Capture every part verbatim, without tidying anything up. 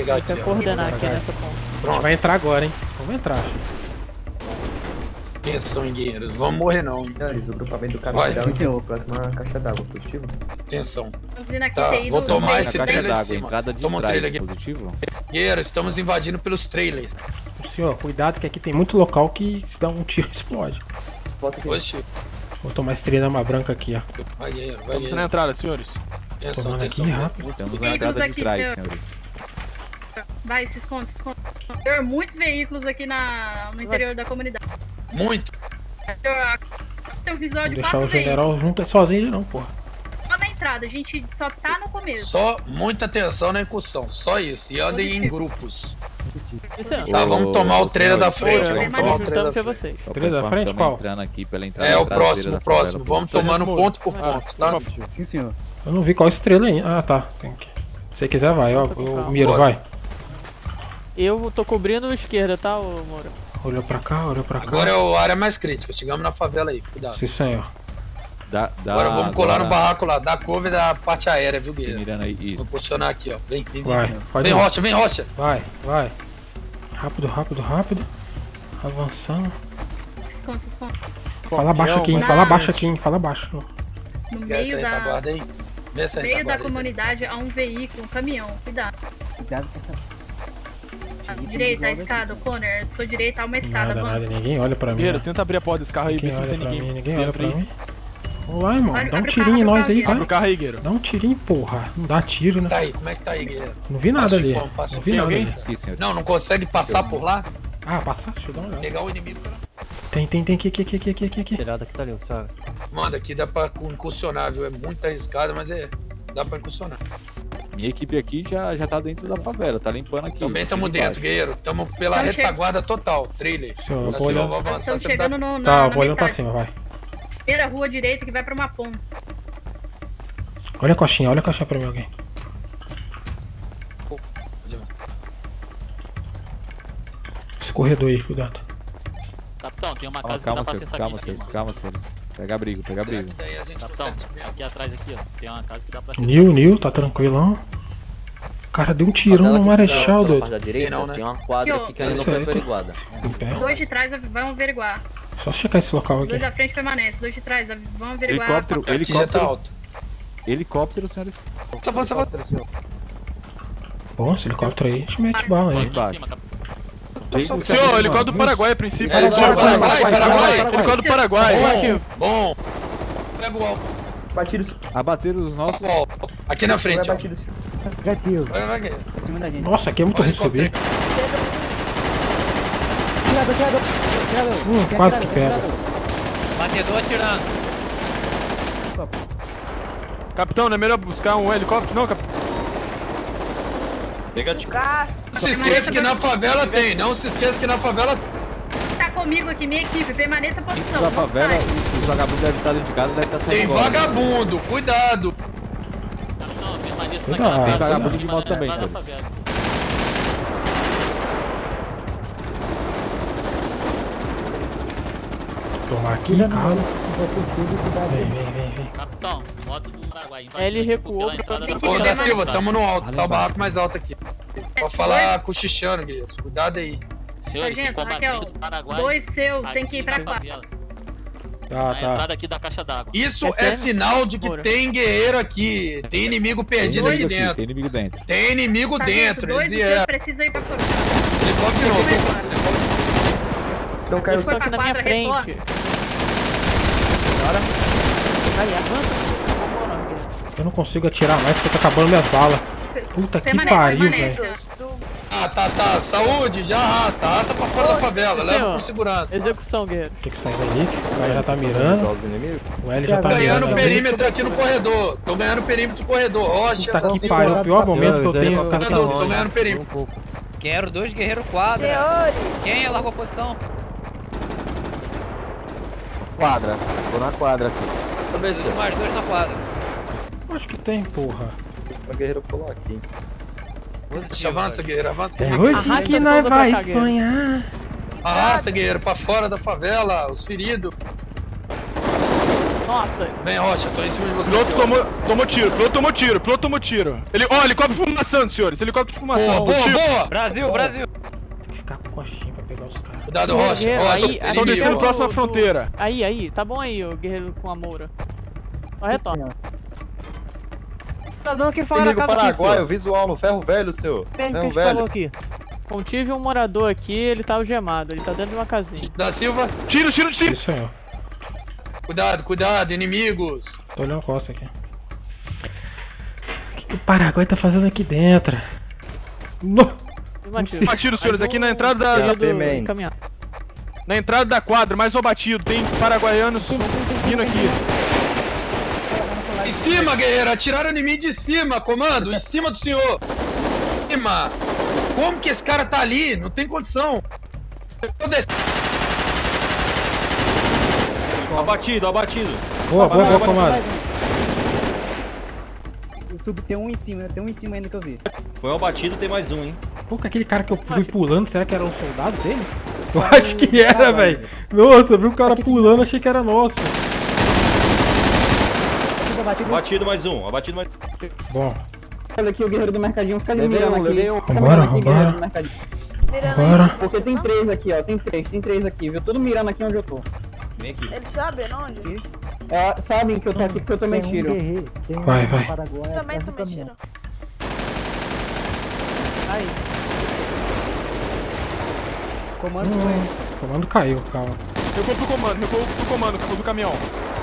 pegar aqui. Tem que coordenar aqui nessa ponta. A gente vai entrar agora, hein? Vamos entrar. Atenção, guerreiros. Vamos morrer não. Senhores, o grupamento do Vai. cara será próxima caixa d'água, positivo? Atenção. Aqui Tá, tem vou ido tomar meio- esse caixa trailer d'água, de cima. entrada de Toma um trás, trailer aqui. positivo. Guerreiros, estamos invadindo pelos trailers. Senhor, cuidado que aqui tem muito local que se dá um tiro explode. Volta aqui. Oxi. Vou tomar estrela uma branca aqui, ó. Vai, guerreiro, vai, Estamos na guerreiro. entrada, senhores. Atenção, Tomando aqui atenção. rápido. Estamos Veículos na entrada de aqui, trás, senhor. senhores. Vai, se esconde, se esconde. Senhor, muitos veículos aqui na, no interior da comunidade. Muito. Senhor, tem um visual Vou de deixar quatro o general junto sozinho ele não, porra. veículos. Só na entrada, a gente só tá no começo. Só muita atenção na incursão. Só isso. E andem em Positivo. grupos. Isso aí. Tá, vamos tomar o Ô, trailer da senhores, frente. Oi, Vamos tomar o Juntando trailer pra da frente. vocês. Só Trailer da pra frente, informar, qual? estamos entrando aqui pela entrada É o traseira próximo, da o próximo. favela. Vamos tomando ponto por ponto, tá? Sim, senhor. Eu não vi qual estrela ainda. Ah, tá. Tem que... Se você quiser, vai, ó. O Miro, Bora. vai. Eu tô cobrindo a esquerda, tá, ô Moura? Olhou pra cá, olhou pra cá. Agora é a área mais crítica. Chegamos na favela aí, cuidado. Sim, senhor. Dá, dá, Agora vamos colar no agora- barraco lá, da cover da parte aérea, viu, guerreiro? Mirando aí, isso. Vou posicionar aqui, ó. Vem, vem, vem. Vai, pode Vem, ir. Rocha, vem, Rocha. Vai, vai. Rápido, rápido, rápido. Avançando. Se esconde, se esconde. Fala baixo aqui, hein? mas- Fala baixo aqui, hein? Fala baixo. No Quer essa meio aí, da, taguarda aí? Vê essa aí, meio da taguarda aí. comunidade há um veículo, um caminhão. Cuidado. Cuidado com essa. À direita, a escada, Connor. Sua direita há uma escada. Nada, Vamos. nada. Ninguém olha pra mim. Guerreiro, né? tenta abrir a porta desse carro aí, ver Ninguém se não olha tem pra ninguém. mim, ninguém olha pra Dentro aí. mim. Vamos lá, irmão. Abre- Dá um abre o tirinho em carro, nós abre o aí, carro, Abre o vai. carro aí, guerreiro. Dá um tirinho, porra. Não dá tiro, né? Tá aí, como é que tá aí, guerreiro? Não vi nada Passa ali. informe, passa Não vi Tem nada alguém? ali. Aqui, senhor. Não, não consegue passar por lá? Ah, passar? Deixa eu dar uma olhada. Pegar o inimigo pra... Tem, tem, tem. Aqui, aqui, aqui, aqui, aqui, aqui. Tirada que tá ali, senhora. Manda, aqui dá pra incursionar, viu? É muito arriscado, mas é... Dá pra incursionar. Minha equipe aqui já, já tá dentro da favela, tá limpando aqui. Também cima tamo e dentro, embaixo. guerreiro. Tamo pela Estamos retaguarda total, trailer. Senhor, eu Assim, vou ó, olhando. vou avançar, Estamos você me chegando dá... no, na, Tá, eu na vou olhando pra metade. cima, vai. Primeira rua direita que vai pra uma ponta. Olha a coxinha, olha a coxinha pra mim, alguém. Esse corredor aí, cuidado. Capitão, tem uma Calma, casa calma, que dá pra senhores, acessar calma, aqui em senhores, cima. calma, senhores. Pega abrigo, pega abrigo. Daí a gente Capitão, consegue subir. aqui atrás aqui, ó. Tem uma casa que dá pra acessar. Nil, Nil, tá tranquilão. O cara deu um tirão no Marechal, doido. Da direita, Tem não, né? tem uma quadra Aqui, ó. aqui que ainda não foi averiguada. Em pé. Dois de trás vão averiguar. Só checar esse local Os aqui. dois da frente permanecem. Dois de trás vão averiguar. Helicóptero, Aqui já tá helicóptero, alto. helicóptero, senhores. Avança, avança, avança. Bom, esse helicóptero aí, a gente mete bala Aqui aí. em embaixo. cima, capitão. Veículo se Senhor, aproximando. helicóptero do Paraguai, a princípio. É, helicóptero do Paraguai, Paraguai. Helicóptero do Paraguai. Bom, bom. Pega o alto. Batidos. Abateram os nossos. Ó, aqui na frente, ó. Batidos. Gatilho. Vai, vai, guerreiro. Em cima da gente. Nossa, aqui é muito ruim de subir. Tirado, tirado. Tirado. Hum, quase que pega. Batedor atirando. Capitão, não é melhor buscar um helicóptero? Não, capitão. Não se esqueça que na favela tem, não se esqueça que na favela Tá comigo aqui, minha equipe. Permaneça a Dentro posição. da não favela, sai. os vagabundos devem estar dentro de casa, devem estar saindo tem agora. vagabundo, cuidado. Capitão, permaneça Cuidado, naquela casa. vagabundo em de cima moto da também, entrada da senhores. favela. Tomar aqui, calma. Vem, vem, vem, vem. Capitão, moto do Paraguai. É, ele invadindo recuou pela entrada pra- da Ô, favela. da Silva, tamo no alto, Ali tá o embaixo. barraco mais alto aqui. Pode falar cochichando, guerreiros, cuidado aí. Senhores, tem Sargento, combatente Raquel, do Paraguai. dois seus, tem aqui que ir pra na cá. favela. Tá, Na tá. entrada aqui da caixa d'água. Isso É é sério? sinal de que Bora. tem guerreiro aqui, tem inimigo Tem perdido aqui inimigo aqui, dentro. tem inimigo dentro. Tem inimigo Sargento, dentro, dois eles dos seus vieram. precisam ir pra fora. Helicóptero de novo, helicóptero. Então caiu. Eles estão aqui na minha Quadra, frente. Aí, avança. Eu não consigo atirar mais porque tá acabando minhas balas. Puta que Permanece, pariu, permanece. velho. Ah, tá, tá, saúde, já arrasta, arrasta pra fora da favela, leva senhor. por segurança. Execução, guerreiro. Tem que sair daí, que o cara já tá mirando. Os inimigos. O L já tá Ganhando mirando. perímetro aqui no corredor, tô ganhando perímetro do corredor, Rocha. Puta que pariu, é o pior momento que eu tenho. Tô Cara, ganhando, tô ganhando perímetro. Quero dois guerreiros quadra. Quem é largou a posição? Quadra. Tô na quadra aqui. Preciso mais dois na quadra. acho que tem, porra. O guerreiro pulou aqui. Avança, guerreiro, avança. É hoje Arrasta que nós toda pra vai cá, guerreiro. sonhar. Arrasta, guerreiro, pra fora da favela, os feridos. Nossa. Vem, Rocha, tô em cima de você. Piloto aqui, ó. tomou, tomou tiro, piloto tomou tiro, piloto tomou tiro. Ele, ó, helicóptero fumaçando, senhores. Helicóptero fumaçando. Boa, boa, Tiro. boa! Brasil, Brasil. Tem que ficar com coxinha pra pegar os caras. Cuidado, Rocha, Guerreiro, Rocha, aí, Estão aí, descendo o- próximo à o- fronteira. Aí, aí, tá bom aí, o guerreiro com a Moura. Só retorna. Tá dando aqui fora Inimigo da casa aqui, paraguaio, senhor. visual no ferro velho, senhor. Quem Ferro que falou velho. aqui? Contive um morador aqui, ele tá algemado, ele tá dentro de uma casinha. Da Silva, Tiro, tiro de cima. Isso aí, ó. cuidado, cuidado, inimigos. Tô olhando a costa aqui. O que, que o Paraguai tá fazendo aqui dentro? No... E uma tiro. Ah, tiro, senhores, aqui na entrada da, Guia da- do Mendes. caminhão. na entrada da quadra, mais um batido. Tem paraguaianos vindo aqui. Em cima, guerreiro, atiraram em mim de cima, comando, em cima do senhor. Em cima. Como que esse cara tá ali? Não tem condição. Eu tô descendo. Abatido, abatido. Boa, boa, boa, comando. Eu subi, tem um em cima, tem um em cima ainda que eu vi. Foi um abatido, tem mais um, hein? Pô, que aquele cara que eu fui pulando, será que era um soldado deles? Eu acho que era, velho. Nossa, eu vi o cara pulando, achei que era nosso. Abatido mais um, abatido mais Bom, Olha aqui o guerreiro do mercadinho, fica ali Levei mirando um, aqui. levei um. Fica Vambora, mirando aqui, guerreiro vambora. do mercadinho. bora. Porque tem três aqui, ó, tem três, tem três aqui, viu? Tudo mirando aqui onde eu tô. Vem aqui. Eles sabem onde? É, sabem que eu tô aqui porque eu tomei tiro. Vai, vai. Eu também tomei tiro. Aí. Comando Hum, o comando caiu, calma. Recuou pro comando, recuou pro comando, recuou do caminhão.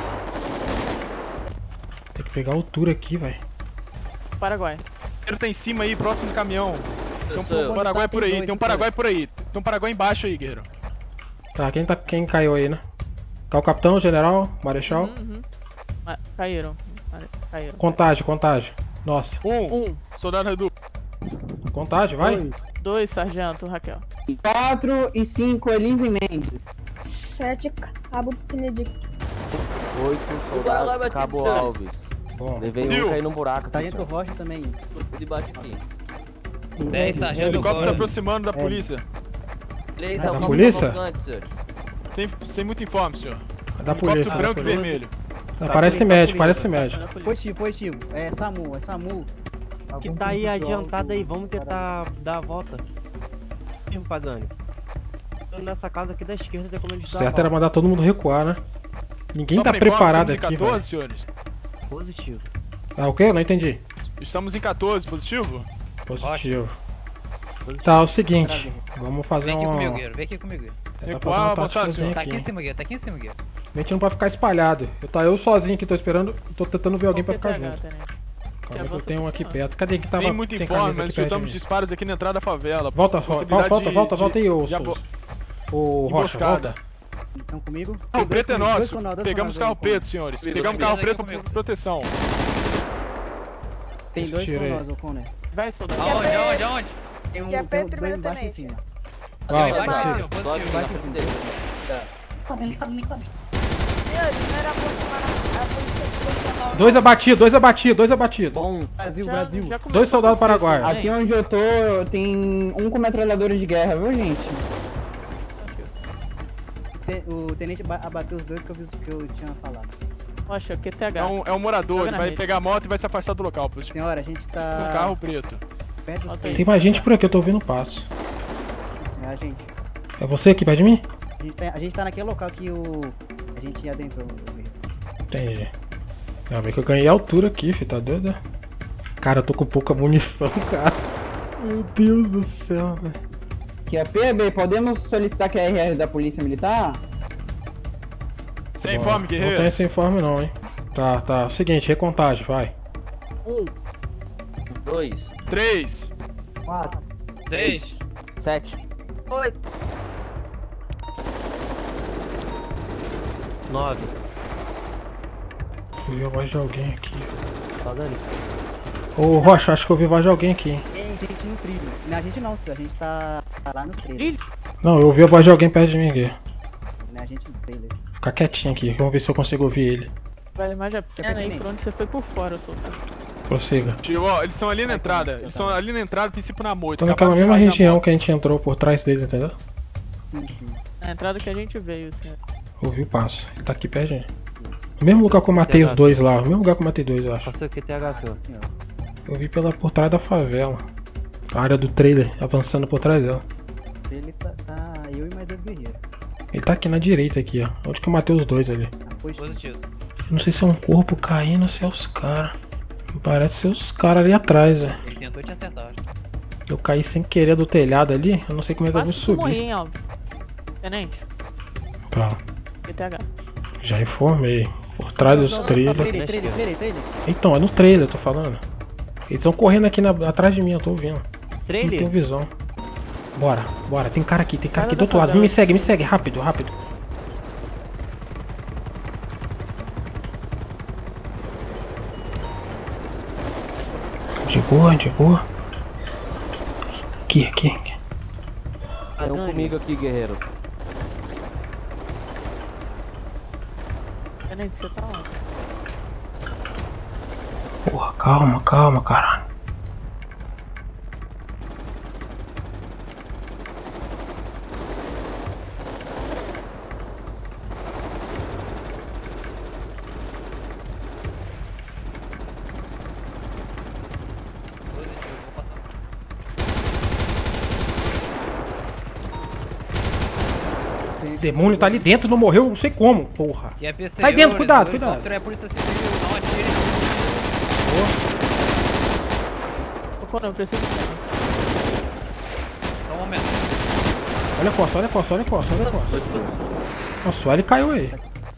Tem que pegar a altura aqui, velho. Paraguai. Ele tá em cima aí, próximo do caminhão. Tem um sou. paraguai por aí, Tem dois, tem um tem paraguai por aí. Tem um paraguai embaixo aí, guerreiro. Tá, quem, tá, quem caiu aí, né? Tá o capitão, o general, o marechal. Uhum, uhum. Ah, caíram. Caíram. Contagem, contagem. Nossa, Um, Um. soldado reduto. contagem, vai. Dois, sargento, Raquel. quatro e cinco, Elise Mendes. Sete, Cabo Benedicto. Oito Paraguai soldados, batido, Cabo senhores. Alves. Bom, Levei Viu? um, caí num buraco. Tá aqui, dentro do senhor. Rocha também. Tô debaixo aqui. dez, sargento. Helicóptero se Gordon. aproximando da polícia. Três Da alvos polícia? provocantes, senhores. Sem, sem muito informe, senhor. é da Helicóptero polícia. branco e vermelho. Não, parece médico, parece médico. Positivo, positivo. É Samu, é Samu. Que tá aí adiantado aí, vamos tentar dar a volta. Firme, Pagani. Tô nessa casa aqui da esquerda, tem como eles O dar a certo era volta. mandar todo mundo recuar, né? Ninguém Só tá pra informe, preparado estamos em aqui, quatorze, velho. senhores. Positivo. Ah, o quê? Eu não entendi. Estamos em quatorze, positivo? Positivo. Tá, é o seguinte. Vamos fazer Vem aqui um... comigo, Guerreiro. Vem aqui comigo, Guerreiro. Tentar Recuar, fazer uma avançar, táticazinha senhor. Tá aqui em aqui. cima, Guerreiro. Tá aqui em cima, Guerreiro. A gente não pode ficar espalhado. Eu tá eu sozinho aqui, tô esperando. Tô tentando ver alguém pra ficar Qual que é junto. T H, tenente? Calma, avança eu tenho um pro aqui senhor. perto. Cadê que tava? Tem muito tem informe, camisa mas aqui perto de escutamos mim. disparos aqui na entrada da favela. Volta, volta, Possibilidade volta, volta, de- volta aí, ô de abo- Souza. Ô Rocha, Emboscada. volta. Estão comigo? O preto é nosso. Dois dois Pegamos dois carro dois preto, senhores. Dois Pegamos dois carro dois preto dois por proteção. Tem dois Tira aí. com nós, ô Conner. Vai, soldado. Aonde, aonde, aonde? Tem um, Que é tem um primeiro dois embaixo em tenente. cima. Vai, Embaixo, vai. senhor, positivo. Pode ficar na frente dele. Cobre, cobre, cobre. Senhores, não era a polícia, a polícia profissional. Dois abatidos, dois abatidos, dois abatidos. Bom, Brasil, Já- Brasil. já começou Dois soldados com isso, paraguaios. né? Aqui onde eu tô, tem um com metralhadora de guerra, viu, gente? Te- o tenente ba- abateu os dois que eu, fiz, que eu tinha falado. Rocha, Q T É H. um, é um morador, Joga ele na vai rede. pegar a moto e vai se afastar do local. Por Senhora, a gente um tá carro preto. perto dos Ok. três. Tem mais gente por aqui, eu tô ouvindo passo. Senhora, a gente, É você aqui perto de mim? a, gente tá, a gente tá naquele local que o... a gente adentrou. Entendi. Ainda bem que eu ganhei altura aqui, filho, tá doido? Cara, eu tô com pouca munição, cara. Meu Deus do céu, velho. Que é P B, podemos solicitar que é R R da Polícia Militar? Sem Bora. informe, Não guerreiro. tem esse informe não, hein. Tá, tá. Seguinte, recontagem, vai. Um. dois, Três. Quatro. Seis. Sete. Oito. Nove. Eu ouvi a voz de alguém aqui. Pagani. Ô, Rocha, acho que eu ouvi a voz de alguém aqui. Tem gente no trilho. Não, a gente não, senhor. A gente tá lá nos trailers. Trilho? Não, eu ouvi a voz de alguém perto de mim aqui. Né, a gente nos trailers. Ficar quietinho aqui, vamos ver se eu consigo ouvir ele. Vale mais a pena aí tenente. por onde você foi por fora, soldado. Prossiga. Tio, ó, eles estão ali na entrada. Eles estão ali na entrada, princípio na moita. Tô naquela Acabaram de mesma sair da região moita. que a gente entrou por trás deles, entendeu? Sim, sim. Na entrada que a gente veio, senhor. Ouvi o passo. Ele tá aqui perto de mim. Isso. No mesmo lugar que eu matei os dois lá. No mesmo lugar que eu matei dois, eu acho. Passou o Q T H seu. Eu vi pela, por trás da favela. A área do trailer, avançando por trás dela. Ele tá, tá eu e mais dois guerreiros. Ele tá aqui na direita, aqui, ó. Onde que eu matei os dois ali. Positivo. Eu não sei se é um corpo caindo ou se é os caras. Parece ser os caras ali atrás, velho. Ele tentou te acertar, acho. Eu caí sem querer do telhado ali. Eu não sei como é que eu vou subir. Morri, hein, óbvio. Tenente. Tá. Q T H. Já informei. Por trás dos trailers. Trailer, trailer, trailer, trailer. Então, é no trailer, eu tô falando. Eles estão correndo aqui na, atrás de mim, eu tô ouvindo. Trailer? Não tenho visão. Bora, bora. Tem cara aqui, tem cara aqui do outro lado. Me segue, me segue. Rápido, rápido. De boa, de boa. Aqui, aqui. Tem um comigo aqui, guerreiro. Tenente, você tá lá. Porra, calma, calma, caralho. Demônio tá ali dentro, não morreu, não sei como, porra. Tá aí dentro, cuidado, cuidado. É polícia civil, não atire. Pô, não, eu preciso. Só um momento. Olha a costa, olha a costa, olha a costa, olha a costa. Nossa, ele caiu aí.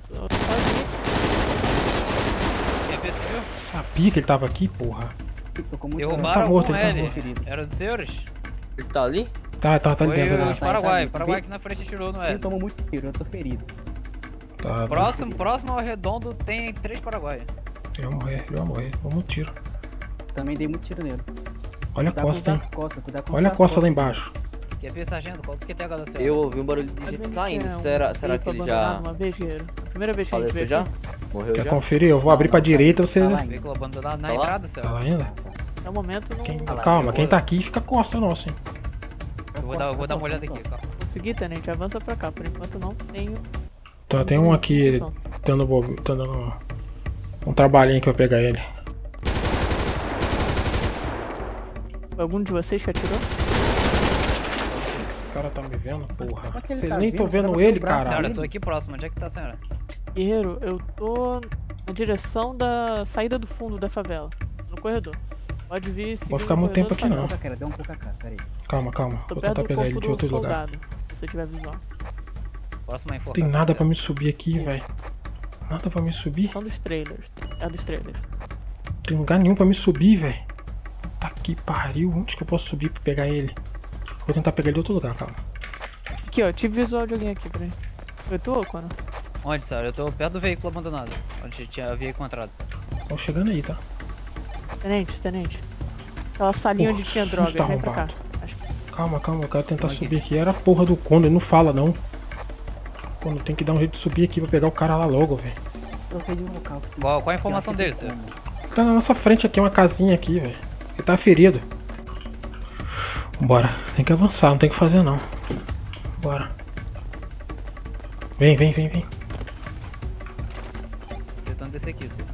Sabia que ele tava aqui, porra. Derrubaram tá morto, com ele ele. tá morto. Era dos senhores? Ele tá ali? Tá, tá, tá ali Foi dentro. os Tá, Paraguai. tá, tá. Paraguai aqui na frente tirou, não é? Ele tomou muito tiro, eu tô ferido. tá, Próximo, próximo ao redondo tem três Paraguai. Ele vai morrer, ele vai morrer. Vamos no tiro. Também dei muito tiro nele. Olha a Cuidado costa, com hein. as costas, cuidado com Olha a as costa costas. lá embaixo. Quer ver, sargento? Qual que é a da senhora? Eu ouvi um barulho de gente caindo. Será, será que ele já Uma vez, guerreiro. Primeira vez que a gente faleceu vê já? aqui. Morreu Quer já? conferir? Eu vou abrir pra direita, você... Tá lá ainda. Veículo abandonado na Tá lá? entrada, Tá senhora. lá ainda? Até o momento não Quem- Tá lá, Calma, de quem boa. tá aqui fica costa nossa, hein. Eu vou dar, eu vou dar uma olhada aqui, calma. consegui, tenente. Avança pra cá. Por enquanto não tenho. Tá, tem um aqui dando, bobo- tá dando um, um trabalhinho que eu vou pegar ele. Foi algum de vocês que atirou? Esse cara tá me vendo, porra. Como é que ele Vocês tá nem vendo? tô Você tá vendo botando ele, o braço cara. Senhora, eu tô aqui próximo. Onde é que tá a senhora? Guerreiro, eu tô na direção da saída do fundo da favela. No corredor. Pode vir seguir Vou ficar no muito tempo corredor aqui da não. Dá um pouco a cara, dá um pouco a cara, peraí. Calma, calma. Tô Vou perto tentar do pegar ele corpo de do outro lugar. soldado, se você tiver visual. Próxima Não informação. tem nada pra senhora. me subir aqui, velho. Nada pra me subir. São dos trailers. É dos trailers. Não tem lugar nenhum pra me subir, velho. Tá que pariu. Onde que eu posso subir pra pegar ele? Vou tentar pegar ele de outro lugar, calma. Aqui, ó. Tive visual de alguém aqui, peraí. Foi tu ou quando? Onde, senhora? Eu tô perto do veículo abandonado. Onde tinha veículo entrado, senhora. Tô chegando aí, tá? Tenente, tenente. Aquela salinha Porra, onde tinha susto droga. Vem pra cá. arrombado. Acho que Calma, calma. Eu quero tentar subir aqui. Era a porra do Condor. Ele não fala, não. Quando tem que dar um jeito de subir aqui pra pegar o cara lá logo, velho. Eu sei de um local. que- Qual, qual a informação que eu dele, acho que senhor? tem Tá na nossa frente aqui, uma casinha aqui, velho. Ele tá ferido. Bora. Tem que avançar, não tem o que fazer, não. Bora. Vem, vem, vem, vem. Tentando descer aqui, senhor.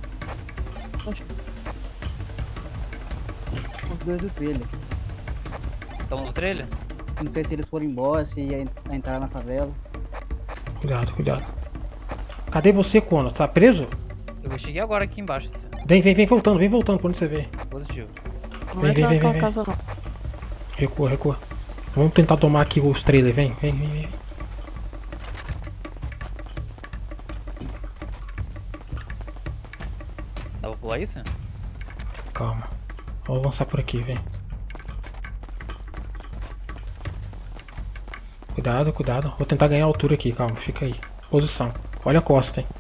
como os dois do trailer. Estão no trailer? Não sei se eles foram embora, se ia en- entrar na favela. Cuidado, cuidado. Cadê você, Cono? Tá preso? Eu cheguei agora aqui embaixo, senhor. Vem, vem, vem voltando, vem voltando pra onde você vem. Positivo. não Vem, entra vem, naquela vem, casa, não. Recua, recua. Vamos tentar tomar aqui os trailers, vem, vem, vem, vem. Dá pra pular isso? Calma. Vamos avançar por aqui, vem. Cuidado, cuidado. Vou tentar ganhar altura aqui, calma, fica aí. Posição. Olha a costa, hein.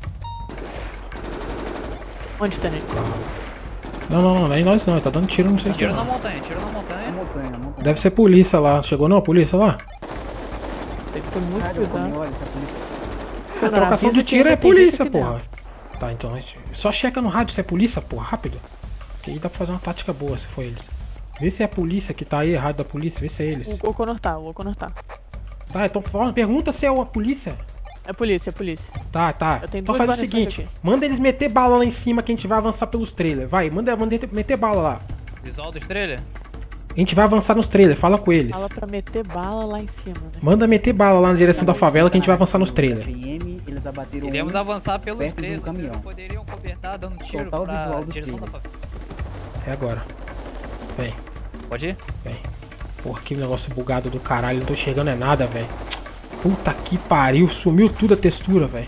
Onde, tenente? Não, não, não, não é nós não, ele tá dando tiro, não sei o que. Tiro na não. montanha, tiro na montanha. montanha, na montanha. Deve ser polícia lá. Chegou não a polícia lá? Tem que ter muito Cara, eu cuidado. também, olha, essa polícia. A trocação de avisa que tiro é ainda tem gente polícia, aqui porra. Tá, então a gente só checa no rádio se é polícia, porra, rápido. Que aí dá pra fazer uma tática boa se for eles. Vê se é a polícia que tá aí, rádio da polícia, vê se é eles. O Oconor tá, o Oconor tá. Tá, então fala, pergunta se é a polícia. É polícia, é polícia. Tá, tá. Eu tenho Então duas faz o guarnições seguinte, aqui. manda eles meter bala lá em cima que a gente vai avançar pelos trailers. Vai, manda, manda meter bala lá. Visual dos trailers? A gente vai avançar nos trailers, fala com eles. Fala pra meter bala lá em cima, né? Manda meter bala lá na direção da favela que a gente vai avançar nos trailers. Eles abateram Iremos um avançar pelos perto do trailers. caminhão. Vocês poderiam cobertar dando tiro Soltar o pra visual do direção da trailer. favela. É agora. Vem, Pode ir? vem. Porra, que negócio bugado do caralho. Não tô enxergando é nada, velho. Puta que pariu. Sumiu tudo a textura, velho.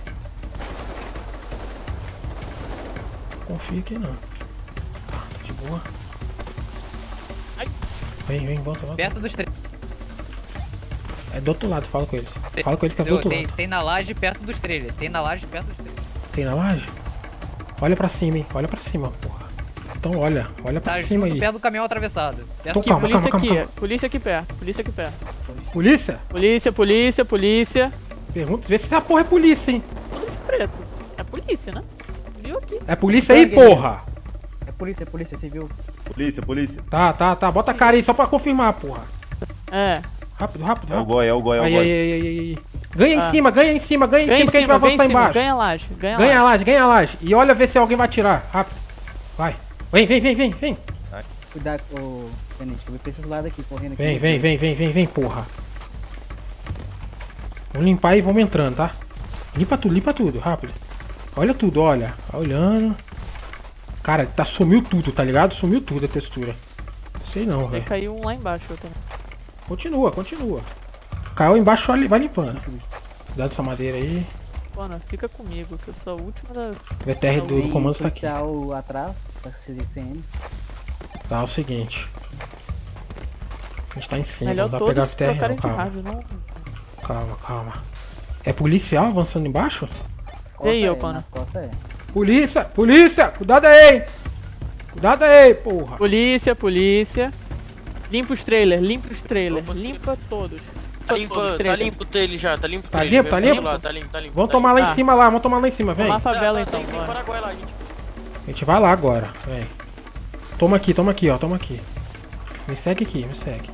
Confia aqui não. Tá, tá de boa. Vem, vem, volta, volta. Perto dos trailers. É do outro lado, fala com eles. Fala com eles que é do outro tem, lado. tem na laje perto dos trailers. Tem na laje perto dos trailers. Tem na laje? Olha pra cima, hein. Olha pra cima, porra. Então olha, olha pra Tá cima junto aí. perto do caminhão atravessado. Perto Então aqui, calma, polícia calma, calma, aqui, calma. polícia aqui perto, polícia aqui perto. Polícia? Polícia, polícia, polícia. Pergunta, vê se essa porra é polícia, hein. Tudo de preto. É polícia, né? Viu aqui? É polícia aí, porra. É polícia, é polícia, civil. Polícia, polícia. Tá, tá, tá. Bota a cara aí só pra confirmar, porra. É. Rápido, rápido, É o rápido. goi, é o goi, é o Aí, goi. aí, aí, aí, aí. Ganha em Ah. cima, ganha em cima, ganha em Ganha cima que a gente vai ganha avançar em cima, embaixo. ganha a laje, ganha a Ganha a laje. laje, ganha a laje. E olha ver se alguém vai atirar. Rápido. Vai. Vem, vem, vem, vem, vem. Cuidado, ô, tenente, que eu vou pra esses lados aqui, correndo aqui. Vem, vem, vem, vem, vem, vem, porra. Vamos limpar e vamos entrando, tá? Limpa tudo, limpa tudo, rápido. Olha tudo, olha. Tá olhando. Cara, tá, sumiu tudo, tá ligado? Sumiu tudo a textura. Sei não, Vai velho. cair um lá embaixo também. Continua, continua. Caiu embaixo, vai vai limpando. Cuidado dessa madeira aí. Mano, fica comigo, que eu sou a última da... O V T R do, do comando tá aqui. policial atrás, pra vocês I C M. Tá, é o seguinte. A gente tá em cima, Melhor não dá pra pegar todos V T R não, trocarem de calma. rádio, não? Calma, calma. É policial avançando embaixo? E aí, Costa ô, é, Pano? nas costas é. Polícia, polícia, cuidado aí! Cuidado aí, porra! Polícia, polícia. Limpa os trailers, limpa os trailers, limpa todos. Tá limpo, tá limpo o trailer já, tá limpo o Tá trailer. limpo, tá Vem limpo? lá, tá limpo, tá limpo. Vamos tá tomar lá limpo. em cima lá, vamos tomar lá em cima, vem. Vamos lá a favela Tá, então, tem, tem bora. Paraguai lá, gente. A gente vai lá agora, vem. Toma aqui, toma aqui, ó, toma aqui. Me segue aqui, me segue.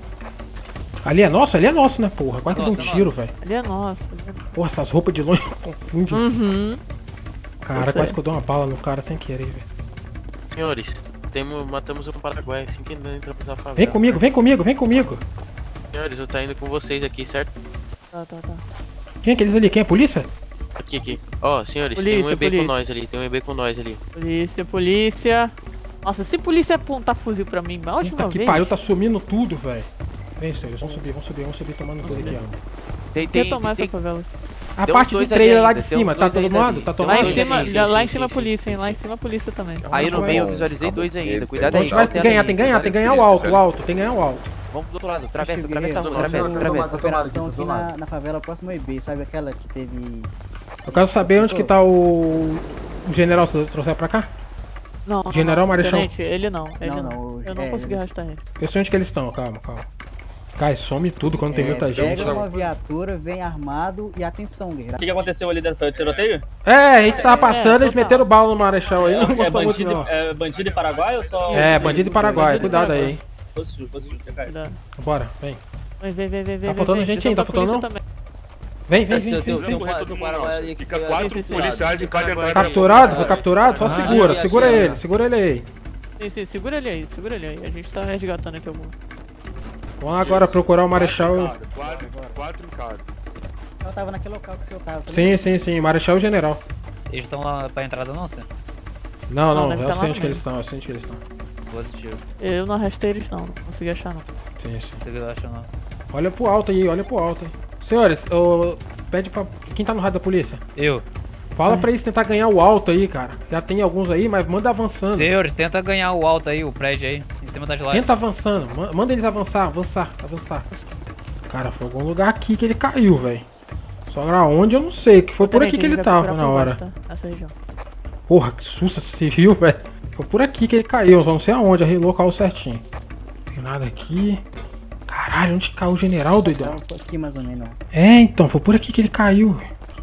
Ali é nosso? Ali é nosso, né, porra? Quase que deu um Nossa, é tiro, velho. Ali é nosso, ali é nosso. Porra, essas roupas de longe confundem. Uhum. Cara, Eu quase sei. que eu dou uma bala no cara sem querer, velho. Senhores, temos, matamos um Paraguai assim que entramos na favela. Vem comigo, vem comigo, vem comigo. Senhores, eu tô indo com vocês aqui, certo? Tá, tá, tá. Quem é aqueles ali? Quem é a polícia? Aqui, aqui. Ó, senhores, tem Polícia, um E B polícia. com nós ali, tem um E B com nós ali. Polícia, polícia. Nossa, se polícia apontar fuzil pra mim, a última Puta que vez... pariu, tá sumindo tudo, velho. Vem, senhores, vamos subir, vamos subir, vamos subir tomando tudo aqui, ó. Tem, Quer tomar essa favela? A Tem parte uns do dois trailer ali lá ainda, de tem uns cima, tá dois todo ainda mundo? ali. Tá todo Lá em mundo? cima, sim, sim, lá sim, em cima a sim, polícia, sim, hein? Lá em sim. cima a polícia também. Aí no Vai, meio eu vai. visualizei dois ainda, cuidado A aí. gente vai altera ganhar, aí. tem que ganhar, tem que ganhar o alto, o alto, tem que ganhar o alto. Vamos pro outro lado, atravessa, Cheguei, atravessa a rua, eu atravessa, tô atravessa. numa operação aqui na, na favela próximo ao I B, sabe aquela que teve... Eu quero saber onde que tá o... o general, você trouxer pra cá? Não, não, General não. Marechal. Tenente, ele não, ele Não, não. não, Eu não é, consegui ele- arrastar ele. Eu sei onde que eles estão, calma, calma. Cara, some tudo quando tem É, muita gente. pega uma viatura, vem armado e atenção, guerreiro. O que, que aconteceu ali dentro? Foi o tiroteio? É, a gente tava passando, eles total. meteram bala no Marechal aí, não É gostou muito bandido, não. é bandido em Paraguai ou só... É, bandido de Paraguai, Bandido de cuidado Paraguai. aí, hein. Positivo, positivo, cai. Cuidado. Bora, vem. Vem, vem, vem, vem, vem. Tá faltando vem. gente ainda, tá Visão faltando da não? polícia Vem, vem, Tem, vem. tem, vem. tem um Paraguai ali que Fica foi- quatro Sim, sim, sim. policiais em cada entrada. Capturado? Foi capturado? Só Ah, segura, ali, segura ali, ele, ali. segura ele aí. também. Sim, sim, segura ele aí, segura ele aí. A gente tá resgatando aqui algum. Vamos lá agora procurar o Marechal. Quatro, quatro em cada. Eu tava naquele local que o senhor tava. você Sim, sim, sim, Marechal e General. Eles estão lá pra entrada não, senhor? Não, Não, não, deve eu tá sei lá onde que mesmo. eles estão, eu sei onde que eles estão. Positivo. Eu não arrastei eles não, não consegui achar não. Sim, sim. Conseguiu achar não. Olha pro alto aí, olha pro alto aí. Senhores, ô, pede pra... Quem tá no rádio da polícia? Eu. Fala pra eles tentar ganhar o alto aí, cara. Já tem alguns aí, mas manda avançando. Senhores, tenta ganhar o alto aí, o prédio aí, em cima das lajes. Tenta avançando, ma- manda eles avançar, avançar, avançar. Cara, foi algum lugar aqui que ele caiu, velho. Só pra onde eu não sei, que foi por aqui que ele tava na hora. Essa região. Porra, que susto você viu, velho. Foi por aqui que ele caiu, só não sei aonde, o local certinho. Não tem nada aqui. Caralho, onde caiu o general, doidão? tava aqui mais ou menos. É, então, foi por aqui que ele caiu.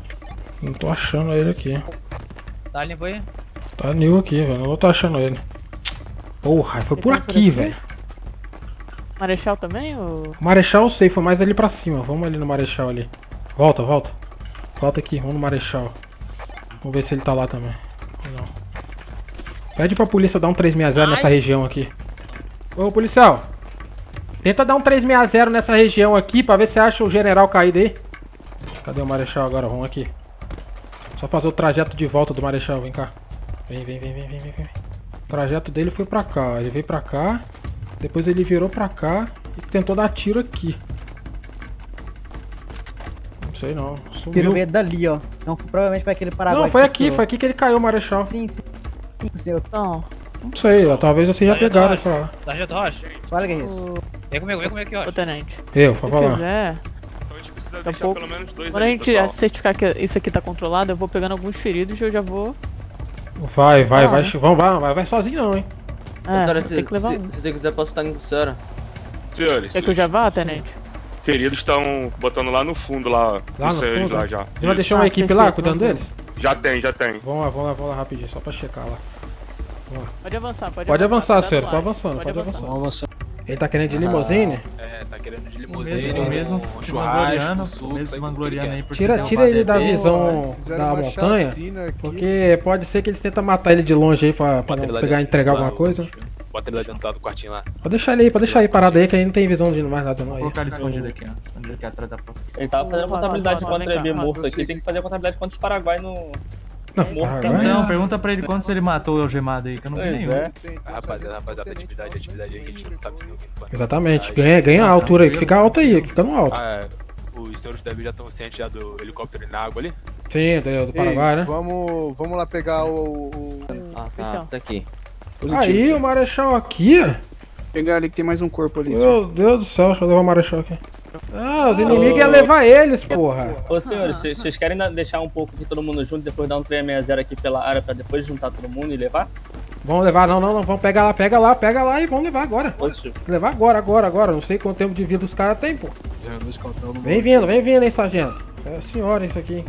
Não tô achando ele aqui. Tá limpo aí? Tá new aqui, velho. Não tô achando ele. Porra, foi por tá por aqui, aqui? velho. Marechal também ou... O Marechal eu sei, foi mais ali pra cima. Vamos ali no Marechal ali. Volta, volta. Falta aqui, vamos no Marechal. Vamos ver se ele tá lá também. Não. Pede pra polícia dar um três seis zero nessa região aqui. Ô, policial. Tenta dar um três seis zero nessa região aqui pra ver se acha o general caído aí. Cadê o Marechal agora? Vamos aqui. Só fazer o trajeto de volta do Marechal, vem cá. Vem, vem, vem, vem, vem, vem. O trajeto dele foi pra cá, ele veio pra cá. Depois ele virou pra cá e tentou dar tiro aqui. Não sei não. Sumiu. Tiro veio dali, ó. Então provavelmente foi aquele Paraguai. Não, foi aqui, foi aqui que ele caiu, o Marechal. Sim, sim. Senhor. Não. Não sei, ó, talvez vocês já Sargento pegaram Rocha. pra lá. Sargento Rocha. Fala, guerreiro. Vem comigo, vem comigo aqui, Rocha. Ô, tenente. Eu, Se pode falar. quiser, daqui a pouco, quando a gente certificar que isso aqui tá controlado, eu vou pegando alguns feridos e eu já vou... Vai, vai, Ah, vai, né? vamos, vai, vai, vai sozinho não, hein. É, senhora, tem se, que levar se, um. se você quiser, posso estar indo com a senhora. Senhores, Quer que eu já vá, tenente? feridos estão botando lá no fundo, lá, Lá os no senhores fundo? lá já. Já vai Isso. deixar uma equipe lá cuidando deles? Já tem, já tem. Vamos lá, vamos lá, vamos lá rapidinho, só pra checar lá. Vamos lá. Pode avançar, pode, Pode avançar, cuidado senhor, lá. tô avançando, pode avançar. Ele tá querendo de limousine? É, tá querendo de O limusine, mesmo, o mesmo um se vangloriando, churrasco, o suco, mesmo se vangloriando aí por Tira, ter tira derrubado ele da bebê. visão Fizeram da uma montanha, chacina aqui. porque pode ser que eles tentam matar ele de longe aí pra, pra Bota ele não lá pegar e dentro, entregar lá, alguma coisa. Bota ele lá dentro lá do quartinho lá. Pode deixar ele aí, pode deixar aí parado aí que aí não tem visão de mais nada não. Vou Aí. colocar ele escondido aqui, ó. Escondido aqui atrás da porta. Ele tava fazendo a contabilidade Roda, roda, contra vem ele cá, morto roda. aqui, tem que fazer a contabilidade contra os Paraguai no... Não, morto Paraguai. Então, pergunta pra ele quantos ele matou o algemado aí, que eu não vi Pois nenhum. é. Ah, rapaziada, rapaziada, atividade, atividade aí que a gente não sabe se tem alguém no Exatamente, ganha, ganha a altura aí, que fica alto aí, que fica no alto. Ah, é. Os senhores da já estão cientes já do helicóptero na água ali? Sim, do, do Paraguai, né? Vamos, vamos lá pegar o... o... Ah, tá, tá aqui. Aí, o Marechal aqui. Pegar ali que tem mais um corpo ali. Meu Deus do céu, deixa eu levar o Marechal aqui. Ah, os inimigos iam levar eles, porra. Ô senhores, vocês vocês querem dar- deixar um pouco aqui todo mundo junto, depois dar um três seis zero aqui pela área pra depois juntar todo mundo e levar? Vamos levar, não, não, não, vamos pegar lá, pega lá, pega lá e vamos levar agora. Positivo. Levar agora, agora, agora, não sei quanto tempo de vida os caras têm, pô. Já não escutando. Vem vindo, vem vindo, hein, sargento. É a senhora isso aqui.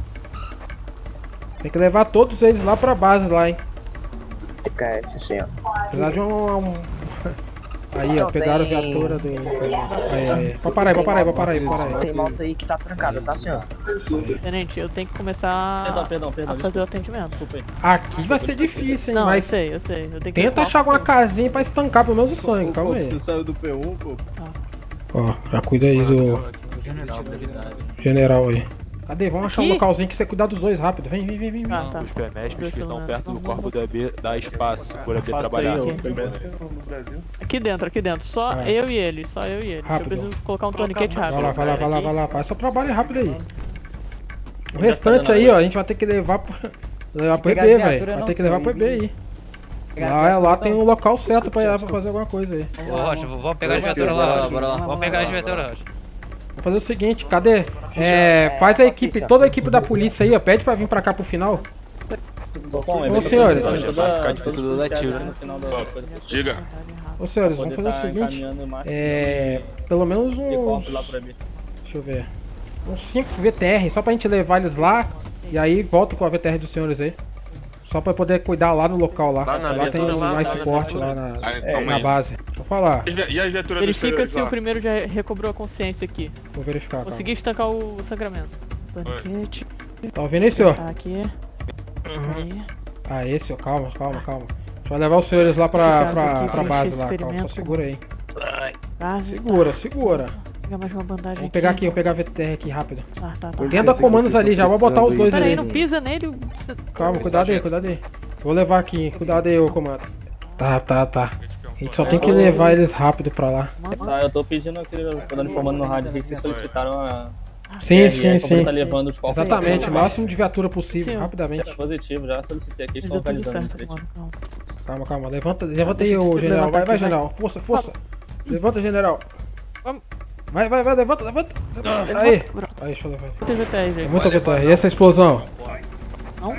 Tem que levar todos eles lá pra base lá, hein. É, sim, senhor. Apesar de um... um... Aí, ó, pegaram a viatura do... Aí, aí. Pode parar aí, pode parar aí, pode parar aí, pode parar aí. Tem moto aí que tá trancada, tá, senhor? Tenente, eu tenho que começar Perdão, perdão, perdão. a fazer o atendimento. Desculpa aí. Aqui vai ser difícil, hein, Não, mas... eu sei, eu sei. Eu tenho que Tenta achar alguma casinha pra estancar pelo menos o sangue, calma aí. Você saiu do P um, pô? Ó, já cuida aí do general aí. Cadê? Vamos achar um Aqui? localzinho que você cuidar dos dois rápido. Vem, vem, vem, vem. vem. Ah, tá. Os P M S que Deixa eu estão lá. perto do corpo do E B dá espaço por E B trabalhar. Aqui dentro, aqui dentro. Só É. eu e ele, só eu e ele. Rápido. Eu preciso colocar um torniquete rápido. Vai lá, vai lá, vai lá, vai lá. Faz seu trabalho rápido aí. O restante aí, ó, a gente vai ter que levar pro, levar pro E Pegar B, as velho. viaturas Vai não ter que levar são, pro E B aí. Pegar as Lá, viaturas lá não. tem um local certo pra, pra fazer alguma coisa aí. Ô, Rocha, vamos pegar as Bora viaturas lá, lá, bora lá. Rocha. Vamos pegar as viaturas, Rocha. Vamos fazer o seguinte, cadê? É, faz a equipe, toda a equipe da polícia aí, ó, pede pra vir pra cá pro final. Bom, Ô, senhores. Vai ficar difícil do letivo, né? No final da coisa. Diga. Ô senhores, Pra vamos poder fazer o tá seguinte. encaminhando o máximo É. Pelo menos de uns. corpo lá pra mim. Deixa eu ver. Uns cinco V T R, só pra gente levar eles lá. E aí volta com a V T R dos senhores aí. Só pra poder cuidar lá no local lá. Lá na Lá tem viatura, lá, mais lá na suporte viatura. lá na, Ah, na calma aí. base. Vou falar. E as vi- E as viaturas dos Verifica senhores se lá? o primeiro já recobrou a consciência aqui. Vou verificar. Calma. Consegui estancar o sangramento. Torniquete. Tá ouvindo aí, senhor? Tá aqui. Aí. Ah, esse, senhor. Calma, calma, calma. A gente vai levar os senhores lá pra, Obrigado pra, aqui, pra gente, base esse lá. Calma, só experimento. segura aí. Base, Segura, tá. segura. Vou pegar mais uma bandagem Vamos pegar aqui, vou pegar a V T R aqui rápido. Tá, tá, tá. Tenta comandos ali já, vou botar os dois Pera aí, ali. não pisa nele. você- Calma, cuidado aí, cuidado aí. Vou levar aqui, cuidado aí, ô comando. Tá, tá, tá. A gente só tem que levar eles rápido pra lá. Tá, eu tô pedindo aquele, tô dando informando no rádio aqui que vocês solicitaram a... Sim, R R, sim, como sim. Tá levando os corpos. Exatamente, o máximo de viatura possível, Sim. rapidamente. Positivo, já solicitei aqui, estão Deu tudo organizando certo, direitinho. mano. Calma. Calma, calma. Levanta, levanta aí, ô Deixa eu general. levantar Vai, vai, aqui, vai. general. Força, força. Levanta, general. Vamos. Vai, vai, vai, levanta, levanta. Aí. Aí, deixa eu levar. Tem V T R, É gente. muita V T R. E essa explosão? Não?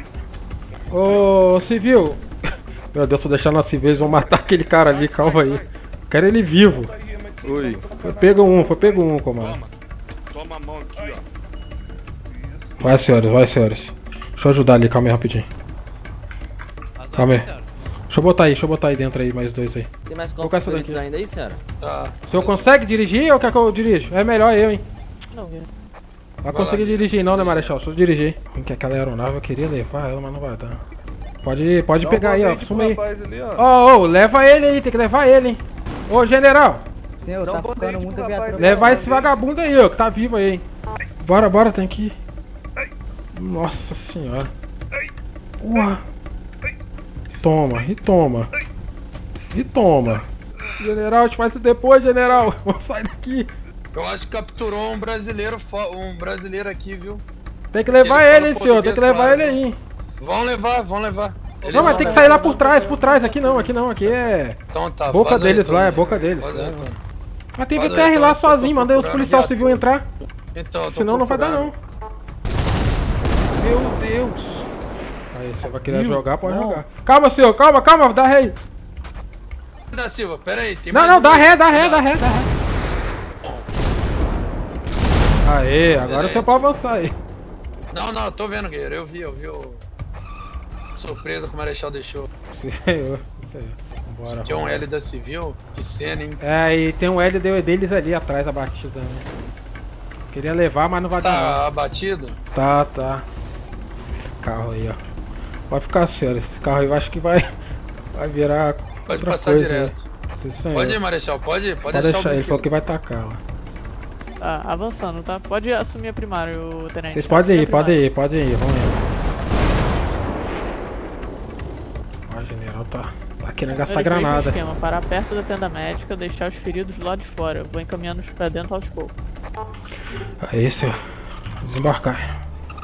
Ô, civil. Meu Deus, se eu deixar na civil, eles vão matar aquele cara ali. Calma aí. Quero ele vivo. Oi. Foi pego um, foi pego um, comando. Toma a mão aqui, ó. Vai, senhores, vai, senhores. Deixa eu ajudar ali, calma aí rapidinho. Calma aí. Deixa eu botar aí, deixa eu botar aí dentro aí, mais dois aí. Tem mais Vou colocar corpos essa feridos daqui. ainda aí, senhora? Tá. O senhor consegue dirigir ou quer que eu dirija? É melhor eu, hein? Não, velho. Vai conseguir dirigir não, né, Marechal? Só dirigir. Ruim que aquela aeronave eu queria levar ela, mas não vai dar. Pode, pode pegar aí, ó. Suma aí. Ô, ô, oh, leva ele aí, tem que levar ele, hein. Ô, general. Senhor, tá ficando muito viatura. Levar esse vagabundo aí, ó, que tá vivo aí, hein. Bora, bora, tem que ir. Nossa senhora. Uau. Toma, e toma. E toma. General, a gente faz isso depois, general. Vamos sair daqui. Eu acho que capturou um brasileiro, um brasileiro aqui, viu? Tem que levar ele, hein, senhor. Tem que levar ele aí. Vão levar, vão levar. Eles não, mas tem que sair lá por trás, por trás. Aqui não, aqui não. Aqui é... Então tá, boca deles lá, é boca deles. Ah, tem V T R lá sozinho. Mandei os policiais civis entrar. Então, senão não vai dar, não. Meu Deus. Aí, você vai querer jogar, pode jogar. Calma, senhor. Calma, calma. Dá ré. Da Silva, pera aí. Tem não, não. Dá ré, dá ré, dá ré, dá ré. Aê, agora você pode avançar aí. Não, não, eu tô vendo, guerreiro. Eu vi, eu vi o... surpresa que o Marechal deixou. Sim, senhor, sim, senhor. Vambora. Tinha um L da Civil, que cena, hein? É, e tem um L deles ali atrás, abatido, né? Queria levar, mas não vai dar. Tá abatido? Tá, tá. Esse carro aí, ó. Pode ficar sério, esse carro aí eu acho que vai, vai virar. Pode passar direto. Sim, pode ir, Marechal, pode ir, pode, pode deixar. deixar, ele falou que vai tacar lá. Tá, avançando, tá? Pode assumir a primária, o tenente. Vocês podem ir, podem ir, podem ir, vamos ir. Ó, o general tá, tá querendo gastar granada. Esquema, parar perto da tenda médica, deixar os feridos do lado de fora. Eu vou encaminhando-os pra dentro aos poucos. Aí, senhor. Desembarcar.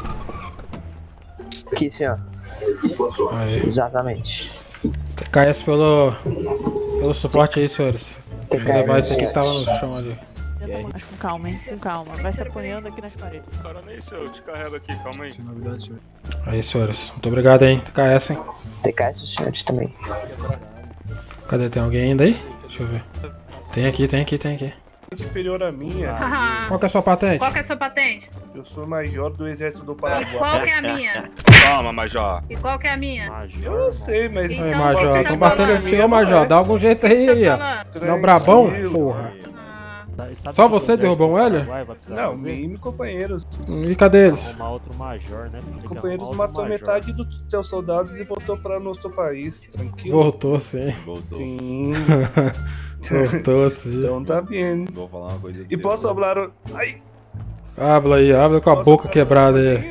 Aqui, senhor. Aí. Exatamente. T K S pelo, pelo suporte aí, senhores. Vou levar esse aqui que tava no chão ali. Mas com calma, hein? Com calma. Vai se apoiando aqui nas paredes. Cara, nem sei, eu te carrego aqui, calma aí. Novidade, senhor. Aí, senhores. Muito obrigado, hein. T K S, hein. T K S, senhores, também. Cadê? Tem alguém ainda aí? Deixa eu ver. Tem aqui, tem aqui, tem aqui. Inferior à minha. Qual que é a sua patente? Qual que é a sua patente? Eu sou major do exército do Paraguai. E qual que é a minha? Calma, major. E qual que é a minha? Eu não sei, mas... Então, aí, major, tá tô batendo o seu, major. Dá algum jeito aí, aí, ó. Não é o brabão? Porra. Só você derrubou um L? Não, mim e meus companheiros. E cadê eles? Arrumar outro major, né? Meus companheiros matou metade dos teus soldados e voltou para nosso país. Tranquilo? Voltou, sim. Voltou. Sim. Voltou, sim. Então tá bem. Vou falar uma coisa aqui. E posso falar... Ai! Habla aí, habla com a boca quebrada aí.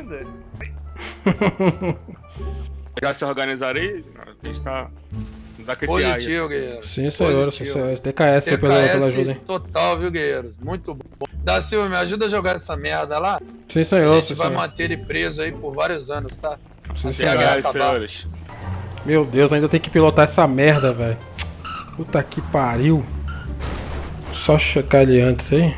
Já se organizar aí? A gente tá... Positivo, guerreiro. Sim, senhor, sim, senhor. T K S aí pela, pela ajuda, hein. Total, viu, guerreiros? Muito bom. Da Silva, me ajuda a jogar essa merda lá? Sim, senhor. A gente sim, vai senhor. manter ele preso aí por vários anos, tá? Sim, senhor. senhores. Meu Deus, ainda tem que pilotar essa merda, velho. Puta que pariu. Só checar ele antes aí.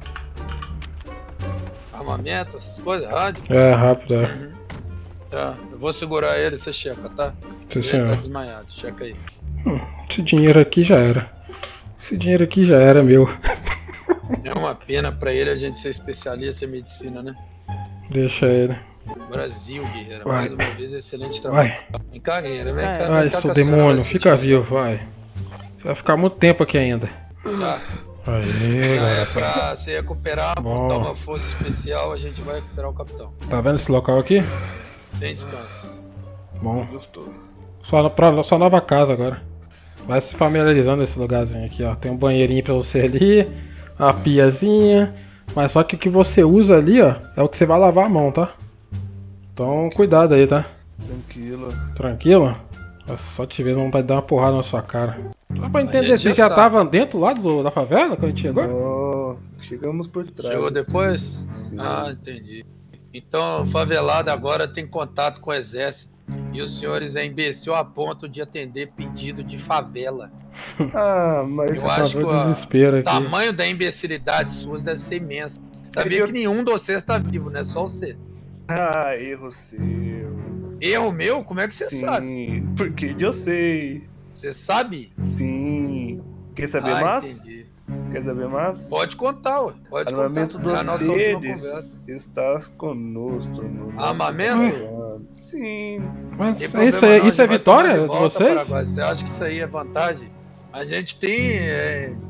Armamento, essas coisas, rádio? É, rápido, é. Uhum. Tá, eu vou segurar ele, você checa, tá? Sim, ele senhor. tá desmaiado, checa aí. Hum, esse dinheiro aqui já era. Esse dinheiro aqui já era meu. É uma pena pra ele a gente ser especialista em medicina, né? Deixa ele. Brasil, guerreiro. Vai. Mais uma vez, excelente trabalho. Vai. Vem cá, guerreiro. Vem cá. Vai, vem cá seu que a senhora demônio, vai fica sentir. vivo, vai. Você vai ficar muito tempo aqui ainda. Tá. Aí, É, galera. pra se recuperar, Bom. montar uma força especial, a gente vai recuperar o capitão. Tá vendo esse local aqui? Sem descanso. Bom. Só, pra, só nova casa agora. Vai se familiarizando esse lugarzinho aqui, ó. Tem um banheirinho pra você ali, uma piazinha. Mas só que o que você usa ali, ó, é o que você vai lavar a mão, tá? Então, cuidado aí, tá? Tranquilo. Tranquilo? Nossa, só te ver, não vai dar uma porrada na sua cara. Só pra entender, gente você já já sabe. tava dentro lá do, da favela quando a gente chegou? Não, chegamos por trás. Chegou depois? Sim. Ah, entendi. Então, favelado agora tem contato com o exército. E os senhores é imbecil a ponto de atender pedido de favela. Ah, mas... Eu acho que o desespero aqui. tamanho da imbecilidade suas deve ser imenso. Sabia Eu- que nenhum de vocês está vivo, né? Só você. Ah, erro seu. Erro meu? Como é que você Sim, sabe? porque eu sei. Você sabe? Sim. Quer saber Ah, mais? entendi. Quer saber mais? Pode contar, ué. Pode Armamento contar. É a dos nossa última deles conversa. está conosco. No Armamento? Sim. Mas Tem isso, problema é, não, isso é a gente vai vitória tomar de volta vocês? Paraguai. Você acha que isso aí é vantagem? A gente tem é,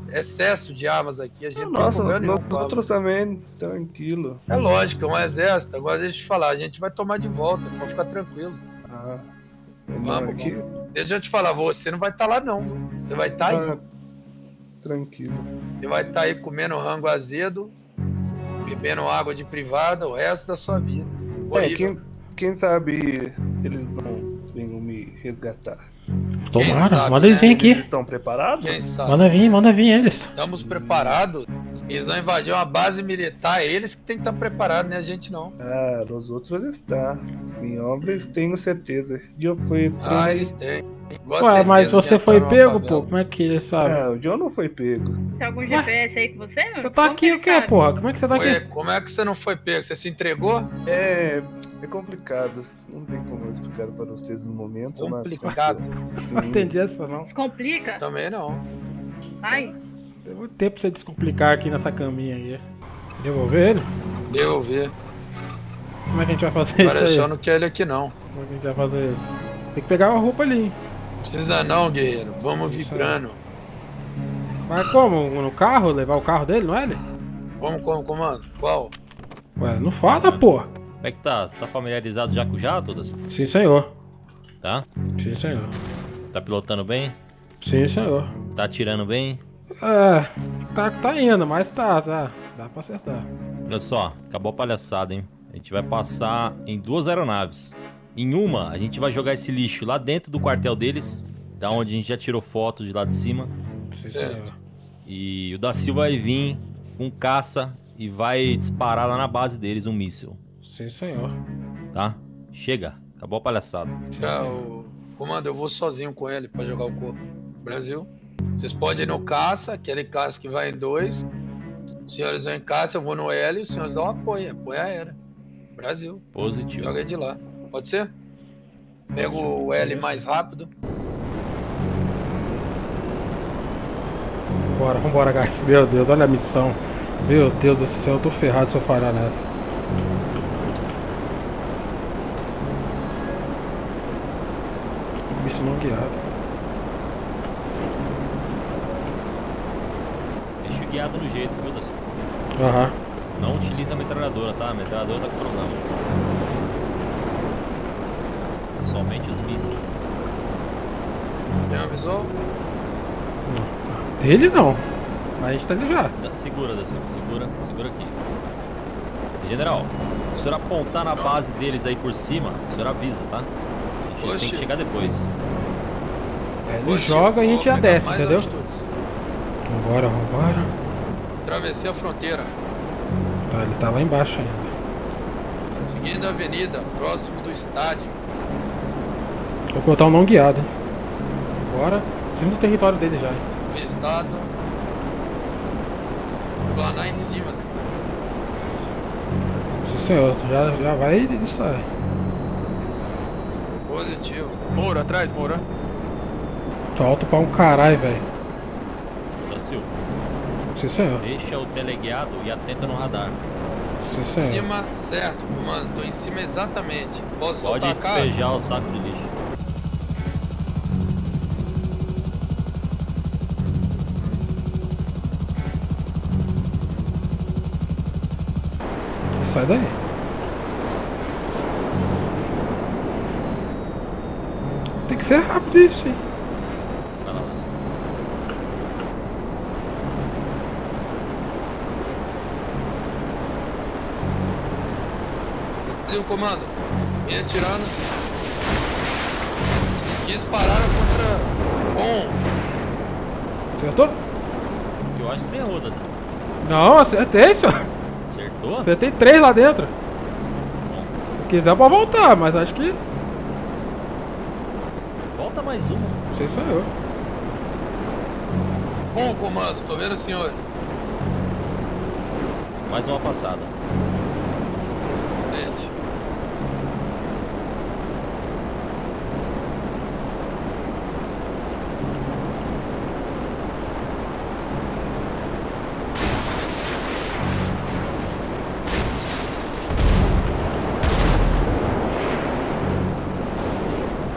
excesso de armas aqui. A gente não Nossa, tem problema nenhum nós com outros também, tranquilo. É lógico, é um exército. Agora deixa eu te falar, a gente vai tomar de volta, pode ficar tranquilo. Ah, vamos, aqui. vamos. Deixa eu te falar, você não vai estar lá não. Você vai estar ah, aí. Tranquilo. Você vai estar aí comendo rango azedo, bebendo água de privada o resto da sua vida. É, quem, quem sabe eles não venham me resgatar. Tomara, manda eles vir aqui. Eles estão preparados? Quem sabe? Manda vir, manda vir eles. Estamos preparados. Eles vão invadir uma base militar, eles que tem que estar preparados, né? A gente não. Ah, os outros estão. Em obras tenho certeza. E eu fui. Ah, eles têm. Ué, mas você foi pego, pô? Como é que ele sabe? Ah, o John não foi pego. Tem algum G P S aí com você, meu? Você tá aqui o quê, porra? Como é que você tá aqui? Ué, como é que você não foi pego? Você se entregou? É, é complicado. Não tem como eu explicar para vocês no momento. Complicado? Mas... Não entendi essa, não. Descomplica? Também não. Vai. Deu muito tempo pra você descomplicar aqui nessa caminha aí. Devolver ele? Devolver. Como é que a gente vai fazer isso aí? Pareceu não quer ele aqui não. Como é que a gente vai fazer isso? Tem que pegar a roupa ali, hein? Precisa não, guerreiro. Vamos vibrando. Mas como? No carro? Levar o carro dele, não é ele? Vamos como, comando? Qual? Ué, não fala, porra. Como é que tá? Você tá familiarizado já com o jato, Daci? Sim, senhor. Tá? Sim, senhor. Tá pilotando bem? Sim, senhor. Tá atirando bem? É, tá, tá indo, mas tá, tá. Dá pra acertar. Olha só, acabou a palhaçada, hein? A gente vai passar em duas aeronaves. Em uma, a gente vai jogar esse lixo lá dentro do quartel deles, da onde a gente já tirou foto de lá de cima. Certo. E o Daci vai vir com caça e vai disparar lá na base deles um míssil. Sim, senhor. Tá? Chega. Acabou a palhaçada. Tá, o... Comando, eu vou sozinho com ele pra jogar o corpo. Brasil. Vocês podem ir no caça, aquele caça que vai em dois. Os senhores vão em caça, eu vou no L e os senhores dão apoio. Apoio aérea. Brasil. Positivo. Joga de lá. Pode ser? Pego o L mais rápido. Bora, vambora, guys. Meu Deus, olha a missão. Meu Deus do céu, eu tô ferrado se eu falhar nessa. Missão não guiada. Deixa o guiado no jeito, viu, Daci? Aham. Uhum. Não utiliza a metralhadora, tá? A metralhadora tá com problema. Somente os mísseis. Quem avisou? Dele não. Mas a gente tá ali já. Segura, Daci. Segura. Segura aqui. General, se o senhor apontar na base deles aí por cima, o senhor avisa, tá? A gente Oxi. tem que chegar depois. Ele Oxi, joga e a gente já desce, entendeu? Altitudes. Vambora, vambora. Atravessei a fronteira. Tá, ele tá lá embaixo ainda. Seguindo a avenida, próximo do estádio. Vou botar um não guiado, hein? Bora. Cima do território dele já, hein? Estado. Planar em cima. Sim, senhor. Já, já vai e sai. Positivo. Moura, atrás, Moura. Tô alto pra um caralho, velho. Daci. Sim, senhor. Deixa o teleguiado e atenta no radar. Sim, senhor. Em cima, certo, comando. Tô em cima exatamente. Posso soltar Pode a cara? despejar o saco de lixo. Sai daí. Tem que ser rápido isso, hein? Vai lá, Daci. E o comando? Vem atirando. Dispararam contra... Bom. Acertou? Eu acho que você errou, Daci. Não, acertei, senhor. Acertou? Acertei três lá dentro. Bom. Se quiser pode voltar, mas acho que... Volta mais uma. Não sei se sou eu. Bom, comando. Tô vendo os senhores. Mais uma passada. Gente.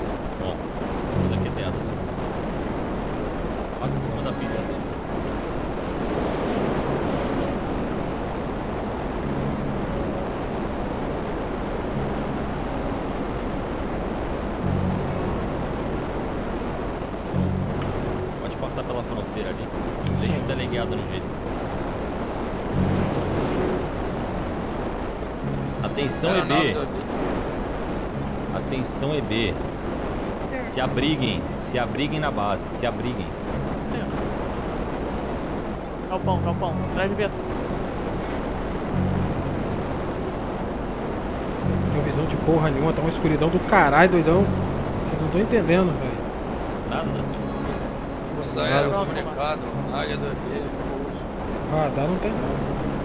Bom, tudo aqui é teado. Quase em cima da pista dele. passar pela fronteira ali. Deixa o delegado no jeito. Atenção, E B. Atenção, E B. Se abriguem, se abriguem na base, se abriguem. Galpão, galpão, atrás de viatura. Não tenho visão de porra nenhuma, tá uma escuridão do caralho, doidão. Vocês não estão entendendo, velho. Nada, né, senhor? Você era comunicado, área do E B. Radar não tem não.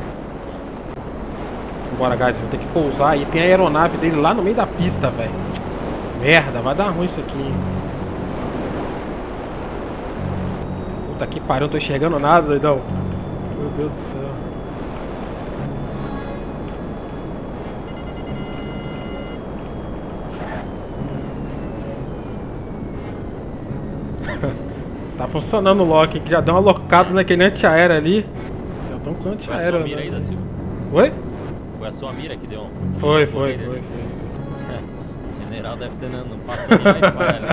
Bora, guys, vou ter que pousar e tem a aeronave dele lá no meio da pista, velho. Merda, vai dar ruim isso aqui, hein? Puta que pariu, não tô enxergando nada, doidão. Meu Deus do céu. Tá funcionando o lock, que já deu uma locada naquele antiaéreo ali. Já tô com antiaéreo. Foi a sua mira aí, da Silva? Oi? Foi a sua mira que deu um... Foi, foi, foi, foi. O general deve ter não passando em Wi-Fi ali.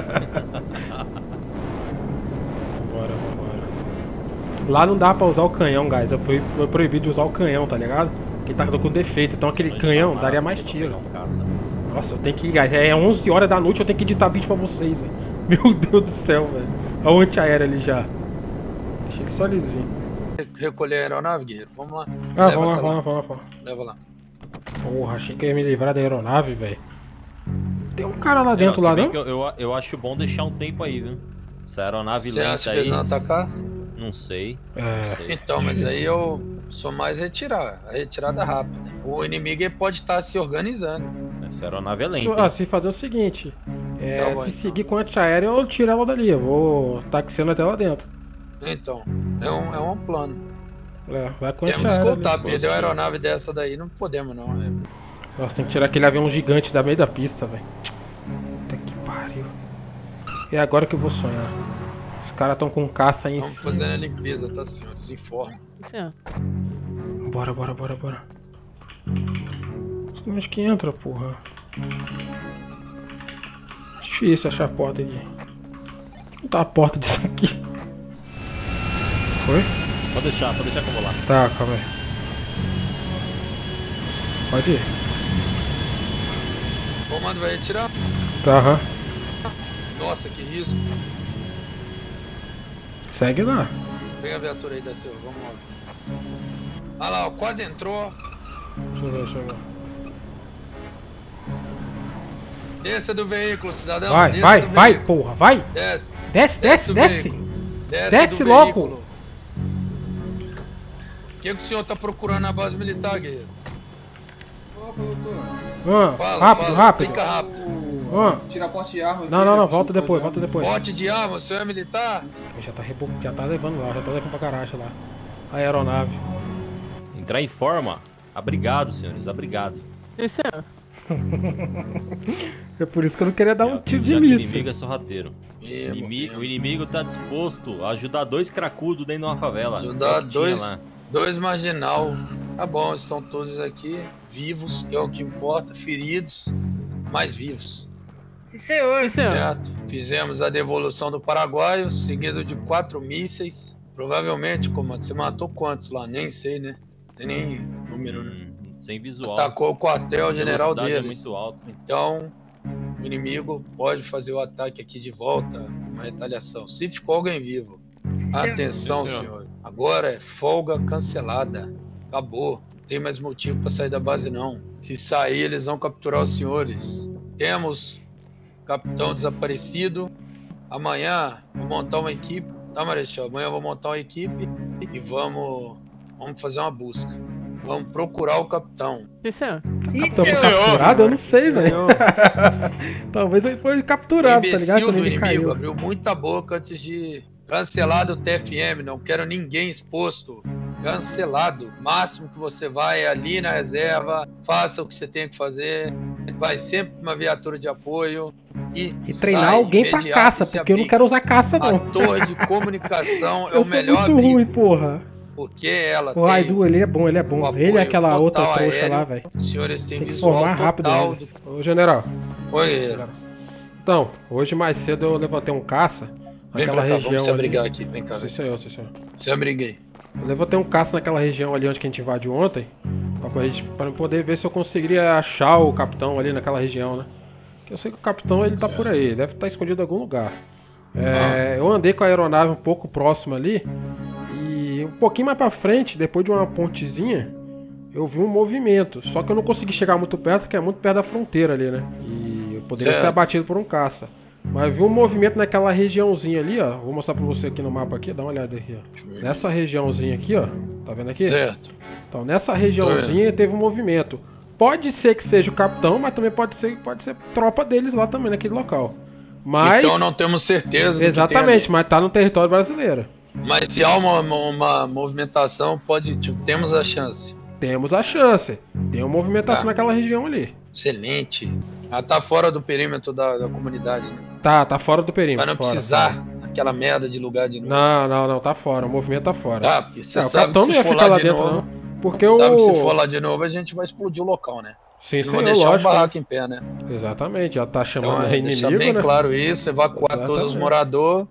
Vambora, vambora. Lá não dá pra usar o canhão, guys. Eu fui, foi proibido de usar o canhão, tá ligado? Porque ele tá com defeito. Então aquele canhão daria mais tiro. Nossa, eu tenho que ir, guys. É onze horas da noite, eu tenho que editar vídeo pra vocês, velho. Meu Deus do céu, velho. Olha o antiaéreo ali já. Deixa ele só lisinho. Recolher a aeronave, guerreiro. Vamos lá. Ah, vamos lá, vamos lá, vamos lá. Leva lá. Porra, achei que eu ia me livrar da aeronave, velho. Tem um cara lá dentro, não, lá, não? Eu, eu, eu acho bom deixar um tempo aí, viu? Essa aeronave Você lenta acha que aí... eles vão atacar? Não sei. É. Não sei. Então, mas aí eu sou mais retirar. A retirada rápida. O inimigo ele pode estar se organizando. Essa aeronave é lenta. Ah, se fazer o seguinte. É, Tá bom, se então. seguir com antiaéreo, eu tiro ela dali. Eu vou taxiando até lá dentro. Então, é um, é um plano. É, vai com Temos que antiaéreo. escoltar, ali. perder uma aeronave dessa daí, não podemos não. É. Nossa, tem que tirar aquele avião gigante da meio da pista, velho. Puta que pariu. É agora que eu vou sonhar. Os caras estão com caça aí em Vamos cima. fazendo a limpeza, tá, senhores? Informe. Bora, bora, bora, bora. Onde que entra, porra? Difícil achar a porta aqui. Não tá a porta disso aqui. Foi? Pode deixar, pode deixar que eu vou lá. Tá, calma aí. Pode ir. O comando vai retirar? Tá, aham. Nossa, que risco. Segue lá. Pega a viatura aí da Silva, vamos lá. Olha lá, ó, quase entrou. Deixa eu ver, deixa eu ver. Desça do veículo, cidadão. Vai, Desça vai, do vai, veículo. porra, vai. Desce. Desce, desce, do desce. veículo. Desce, Desce do logo. veículo. O que, que o senhor tá procurando na base militar, guerreiro? Opa, doutor. Ah, Fala, rápido, fala, rápido. Fica rápido. Ah. Tira porte de arma. Não, não, não, volta depois, volta depois. Porte de arma, o senhor é militar? Já tá, rebo... já tá levando lá, já tá levando pra garagem lá. A aeronave. Entrar em forma. Obrigado, senhores, obrigado. Isso é. É por isso que eu não queria dar um tiro de Já que o míssil. inimigo é sorrateiro. O Mesmo, inimigo, mesmo. o inimigo tá disposto a ajudar dois cracudos dentro de uma favela. Ajudar É o que tinha dois, lá. dois marginal. Tá bom, estão todos aqui vivos, que é o que importa, feridos, mas vivos. Sim, senhor. Certo. Fizemos a devolução do paraguaio, seguido de quatro mísseis. Provavelmente, comando, você matou quantos lá? Nem sei, né? Tem nem número, né? Hum, sem visual. Atacou o quartel A general velocidade deles. é muito alta. Então, o inimigo pode fazer o ataque aqui de volta, uma retaliação. Se ficou alguém vivo. Atenção, Sim, senhor. senhor. Agora é folga cancelada. Acabou. Não tem mais motivo para sair da base, não. Se sair, eles vão capturar os senhores. Temos capitão desaparecido. Amanhã vou montar uma equipe. Tá, Marechal? Amanhã eu vou montar uma equipe e vamos, vamos fazer uma busca. Vamos procurar o capitão. Isso é. Capitão capturado? Eu não sei, velho. Talvez ele foi capturado, tá ligado? Imbecil Quando do ele inimigo caiu. abriu muita boca antes de cancelar o T F M. Não quero ninguém exposto. Cancelado. O máximo que você vai é ali na reserva, faça o que você tem que fazer. Vai sempre pra uma viatura de apoio. E, E treinar sai alguém pra imediato, caça, se porque eu não abriga. quero usar caça, não. A torre de comunicação é Eu o sou melhor muito abrigo, ruim, porra. porque ela O tem Raidu, ele é bom, ele é bom. o Ele é apoio aquela total outra trouxa aéreo. lá, velho. Os senhores têm Tem que visual formar rápido total eles. Ô, general. do... Oi, guerreiro. Então, hoje mais cedo eu levantei um caça. Vem naquela pra cá, região vamos se ali. abrigar aqui, vem cá. Sim, senhor, sim, senhor. Se abriguei. Eu levantei um caça naquela região ali onde que a gente invadiu ontem, pra, gente, pra poder ver se eu conseguiria achar o capitão ali naquela região, né? Porque eu sei que o capitão ele tá por aí, deve estar escondido em algum lugar. É, eu andei com a aeronave um pouco próxima ali e um pouquinho mais pra frente, depois de uma pontezinha, eu vi um movimento. Só que eu não consegui chegar muito perto, porque é muito perto da fronteira ali, né? E eu poderia certo. ser abatido por um caça. Mas vi um movimento naquela regiãozinha ali, ó. Vou mostrar pra você aqui no mapa aqui, dá uma olhada aqui, ó. Nessa regiãozinha aqui, ó. Tá vendo aqui? Certo. Então nessa regiãozinha teve um movimento. Pode ser que seja o capitão, mas também pode ser pode ser tropa deles lá também naquele local. Mas então não temos certeza do exatamente, que tem mas tá no território brasileiro. Mas se há uma, uma movimentação, pode, tipo, temos a chance. Temos a chance. Tem uma movimentação Tá. naquela região ali. Excelente. Ela tá fora do perímetro da, da comunidade, né? Tá, tá fora do perímetro. Pra não fora, precisar fora. aquela merda de lugar de novo. Não, não, não, tá fora. O movimento tá fora. Tá, porque você É, o sabe capitão que não se ia for ficar lá lá de dentro, novo, não. Porque sabe o. que se for lá de novo, a gente vai explodir o local, né? Sim, Não sim, vou é deixar lógico, o barraco em pé, né? Exatamente, já tá chamando Então, o é, deixar inimigo, bem né? claro isso, evacuar todos os Exatamente. moradores.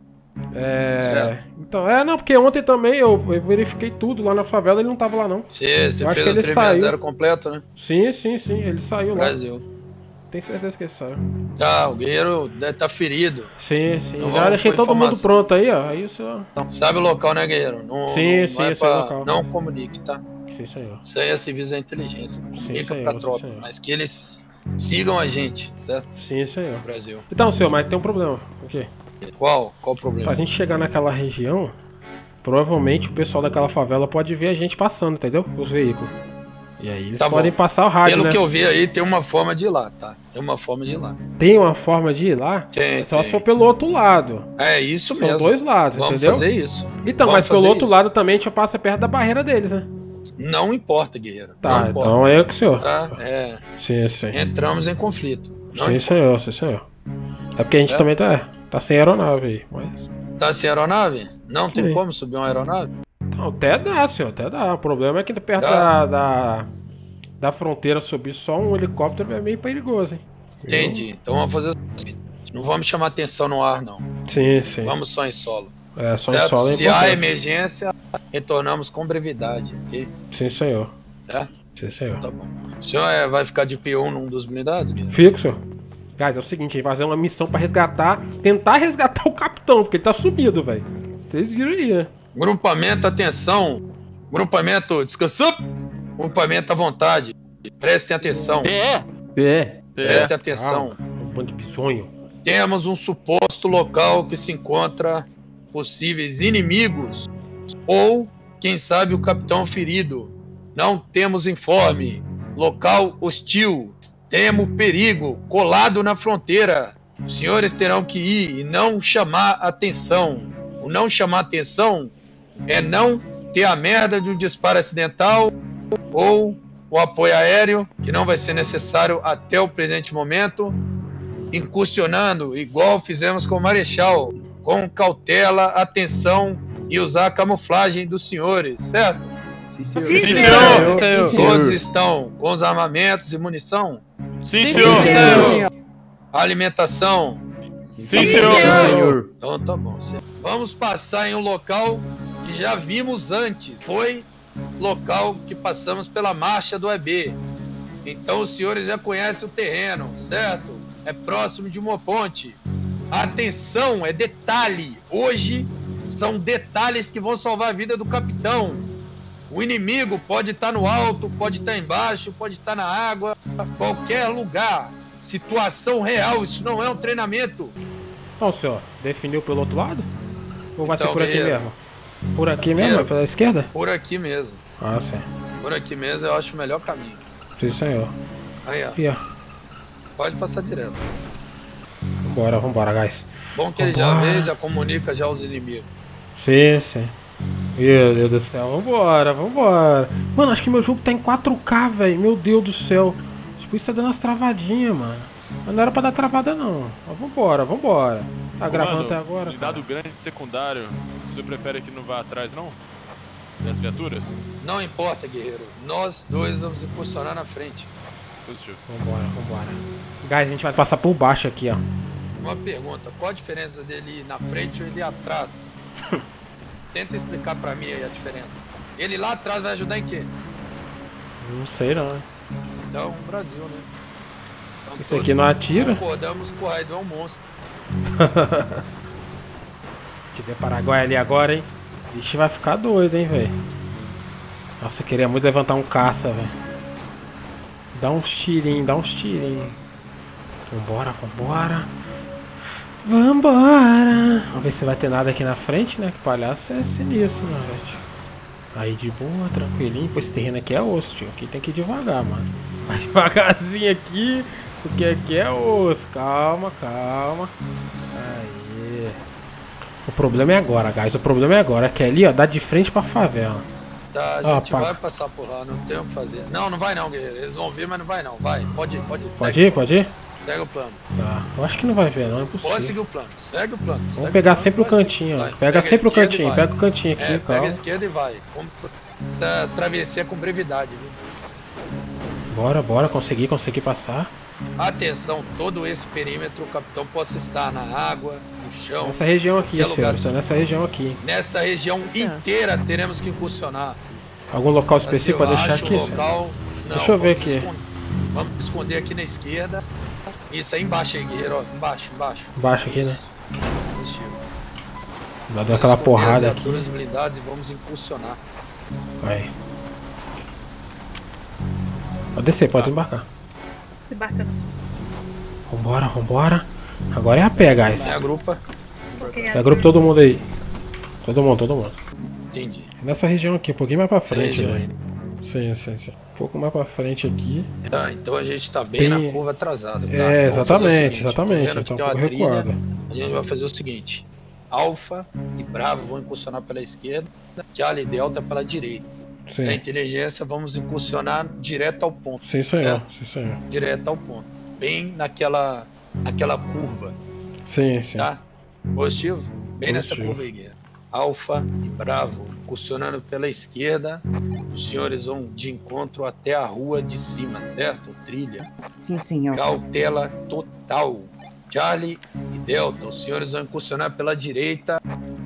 É. Certo. Então, é, não, porque ontem também eu, eu verifiquei tudo lá na favela, ele não tava lá, não. Você, você Eu acho fez que o ele três saiu. zero completo, né? Sim, sim, sim, ele saiu lá. Brasil. Tenho certeza que ele saiu. Tá, o guerreiro deve estar ferido. Sim, sim. Então Já vamos deixei com todo mundo informação. pronto aí, ó. Aí o senhor. Sabe o local, né, guerreiro? Não, Sim, não, sim, não é eu sei o pra- local. Não comunique, tá? Sim, senhor. Isso aí é serviço da inteligência. Não Sim, comunica senhor, pra sim, tropa, senhor. mas que eles sigam a gente, certo? Sim, senhor. Brasil. Então, senhor, mas tem um problema. O quê? Qual? Qual o problema? Pra gente chegar naquela região, provavelmente o pessoal daquela favela pode ver a gente passando, entendeu? Os veículos. E aí eles Tá podem bom. passar o rádio, Pelo né? que eu vi aí, tem uma forma de ir lá, tá? Tem uma forma de ir lá. Tem uma forma de ir lá? Tem, Só tem. se for pelo outro lado. É isso São mesmo. dois lados, Vamos entendeu? fazer isso. Então, Vamos mas pelo fazer outro isso. lado também a gente passa perto da barreira deles, né? Não importa, guerreiro. Tá, não importa. então é o que o senhor. Tá? É. Sim, sim. Entramos em conflito. Não Sim, importa. senhor, sim, senhor. É porque a gente É? também tá, tá sem aeronave aí, mas... Tá sem aeronave? Não tem Sim. como subir uma aeronave? Então, até dá, senhor, até dá. O problema é que perto Dá? da, da, da fronteira subir só um helicóptero é meio perigoso, hein? Entendi. Então vamos fazer o seguinte. Não vamos chamar atenção no ar, não. Sim, sim. Vamos só em solo. É, só em Certo? solo é Se há importante. emergência, retornamos com brevidade, ok? Sim, senhor. Certo? Sim, senhor. Tá bom. O senhor é, vai ficar de P um num dos blindados? Guilherme? Fico, senhor. Guys, é o seguinte, a gente vai fazer uma missão pra resgatar, tentar resgatar o capitão, porque ele tá sumido, velho. Vocês viram aí, né? Grupamento, atenção. Grupamento, descansou. Grupamento à vontade. Prestem atenção. É. É. Prestem atenção. Ah, um bando de bisonho. Temos um suposto local que se encontra possíveis inimigos ou, quem sabe, o capitão ferido. Não temos informe. Local hostil. Extremo perigo. Colado na fronteira. Os senhores terão que ir e não chamar atenção. O não chamar atenção é não ter a merda de um disparo acidental ou o apoio aéreo, que não vai ser necessário até o presente momento, incursionando, igual fizemos com o Marechal, com cautela, atenção e usar a camuflagem dos senhores, certo? Sim, senhor. Sim, senhor. Todos estão com os armamentos e munição? Sim, senhor. Sim, senhor. Alimentação? Sim, senhor. Sim, senhor. Então tá bom. Vamos passar em um local que já vimos antes. Foi local que passamos pela marcha do E B. Então os senhores já conhecem o terreno, certo? É próximo de uma ponte. Atenção, é detalhe. Hoje são detalhes que vão salvar a vida do capitão. O inimigo pode estar no alto, pode estar embaixo, pode estar na água, qualquer lugar. Situação real, isso não é um treinamento. Então, senhor, definiu pelo outro lado? Ou vai Então, ser por aqui guerreiro. mesmo? Por aqui mesmo? Guerreiro. Vai pela esquerda? Por aqui mesmo. Ah, sim. Por aqui mesmo eu acho o melhor caminho. Sim, senhor. Aí, ó. Aqui, ó. Pode passar direto. Vambora, vambora, guys. Bom que ele já Vambora. vê, já comunica já os inimigos. Sim, sim. Meu Deus do céu, vambora, vambora. Mano, acho que meu jogo tá em quatro K, velho. Meu Deus do céu. Tipo, isso tá dando umas travadinhas, mano. Mas não era pra dar travada, não. Mas vambora, vambora. Tá gravando até agora? Dado grande secundário, você prefere que não vá atrás, não? Das viaturas? Não importa, guerreiro. Nós dois vamos impulsionar na frente. Positivo. Vambora, vambora. Guys, a gente vai passar por baixo aqui, ó. uma pergunta. Qual a diferença dele ir na frente ou ele ir atrás? Tenta explicar pra mim aí a diferença. Ele lá atrás vai ajudar em quê? Não sei não. Então, Brasil, né? Então, esse aqui não atira? Concordamos que o Raidon é um monstro. Se tiver Paraguai ali agora, hein? Vixe, vai ficar doido, hein, velho. Nossa, eu queria muito levantar um caça, velho. Dá uns tirinhos, dá uns tirinhos. Vambora, vambora. Vambora. Vamos ver se vai ter nada aqui na frente, né? Que palhaço é sinistro, né, velho? Aí de boa, tranquilinho. Pô, esse terreno aqui é osso, tio. Aqui tem que ir devagar, mano. Vai devagarzinho aqui. Porque aqui é osso. Calma, calma. Aí. O problema é agora, guys. O problema é agora. Que ali, ó, dá de frente pra favela. Tá, a ah, gente pá. vai passar por lá, não tem o que fazer. Não, não vai não, guerreiro. Eles vão vir, mas não vai não. Vai, pode ir, pode ir. Pode ir, pode ir? Segue o plano. Tá. Eu acho que não vai ver, não. É impossível. Pode seguir o plano. Segue o plano. Vamos Segue pegar o plano, sempre o cantinho, ó. vai. Pega, Pega sempre a o cantinho. esquerda e Pega o cantinho aqui, É, calma. pega a esquerda e vai. Vamos essa travessia com brevidade, viu? Bora, bora. Consegui, consegui passar. Atenção, todo esse perímetro, o capitão possa estar na água, no chão. Nessa região aqui, qualquer lugar. senhor. Nessa região aqui. Nessa região inteira teremos que incursionar. Algum local específico pra deixar acho aqui? um local... Não, Deixa eu ver vamos aqui. Esconder. Vamos esconder aqui na esquerda. Isso aí embaixo aí, guerreiro, ó. Embaixo, embaixo. Embaixo aqui, né? Isso. Vai dar aquela porrada aqui. As blindadas e vamos incursionar. Vai. Pode descer, pode embarcar. Embarcando. Vambora, vambora. Agora é a pé, guys. É a grupa. É a grupo todo mundo aí. Todo mundo, todo mundo. Entendi. Nessa região aqui, um pouquinho mais pra frente, região velho. Sim, sim, sim. Um pouco mais pra frente aqui. Ah, então a gente tá bem, Bem- na curva atrasada. Tá? É, Vamos fazer o exatamente, seguinte, exatamente. vendo que Então, tem um uma pouco trilha, recuado. a gente vai fazer o seguinte: Alfa e Bravo vão incursionar pela esquerda, Charlie e Delta pela direita. Sim. Na inteligência, vamos incursionar direto ao ponto. Sim, senhor. certo? Sim, senhor. Direto ao ponto. Bem naquela, naquela curva, Sim, sim. tá? Positivo? Bem nessa Positivo. curva aí, guerreiro. Alfa e Bravo, incursionando pela esquerda, os senhores vão de encontro até a rua de cima, certo? Trilha. Sim, senhor. Cautela total. Charlie e Delta, os senhores vão incursionar pela direita,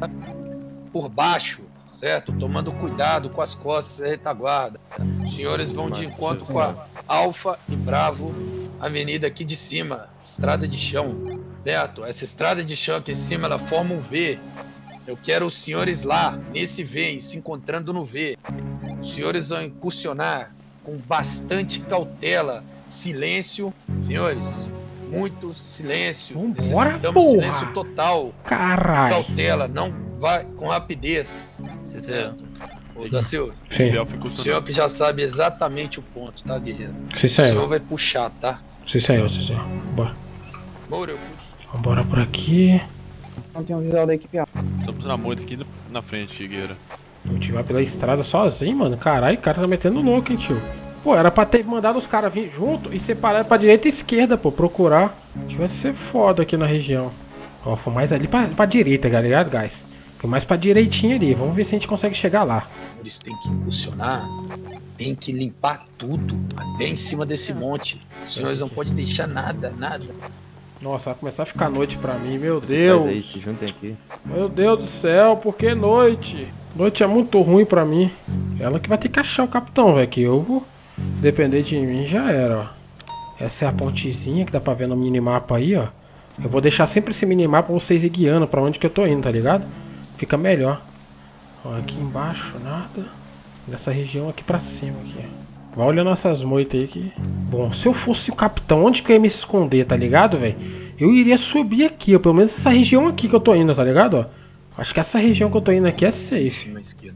por baixo, certo? Tomando cuidado com as costas e retaguarda. Os senhores vão de encontro com a Alfa e Bravo, avenida aqui de cima, estrada de chão, certo? Essa estrada de chão aqui em cima, ela forma um V. Eu quero os senhores lá, nesse V, se encontrando no V. Os senhores vão incursionar com bastante cautela, silêncio. Senhores, muito silêncio. Vambora, Necessitamos porra! silêncio total. Caralho. Cautela, não vai com rapidez. Certo? Ô, da Silva, Sim. o senhor que já sabe exatamente o ponto, tá, guerreiro? Sim, O senhor. senhor vai puxar, tá? Sim, senhor, sim, senhor. Bora. Bora, eu puxo. Vambora por aqui. Não tem um visual da equipe A. Estamos na moita aqui na frente, Guerreiro. O tio vai pela estrada sozinho, mano. Caralho, o cara tá metendo louco, hein, tio. Pô, era pra ter mandado os caras vir junto e separar pra direita e esquerda, pô. Procurar. Acho que vai ser foda aqui na região. Ó, foi mais ali pra, pra direita, tá ligado, guys? Foi mais pra direitinha ali. Vamos ver se a gente consegue chegar lá. Eles têm que incursionar, tem que limpar tudo, até em cima desse monte. Os senhores não podem deixar nada, nada. Nossa, vai começar a ficar noite pra mim, meu Deus. Mas aí, se juntem aqui. Meu Deus do céu, por que noite? Noite é muito ruim pra mim. Ela que vai ter que achar o capitão, velho. Que eu vou depender de mim, já era, ó. Essa é a pontezinha que dá pra ver no minimapa aí, ó. Eu vou deixar sempre esse minimapa pra vocês ir guiando pra onde que eu tô indo, tá ligado? Fica melhor. Ó, aqui embaixo, nada. Nessa região aqui pra cima, aqui, ó. Vai olhando essas moitas aí que... Bom, se eu fosse o capitão, onde que eu ia me esconder, tá ligado, velho? Eu iria subir aqui, ó. Pelo menos essa região aqui que eu tô indo, tá ligado, ó? Acho que essa região que eu tô indo aqui é safe.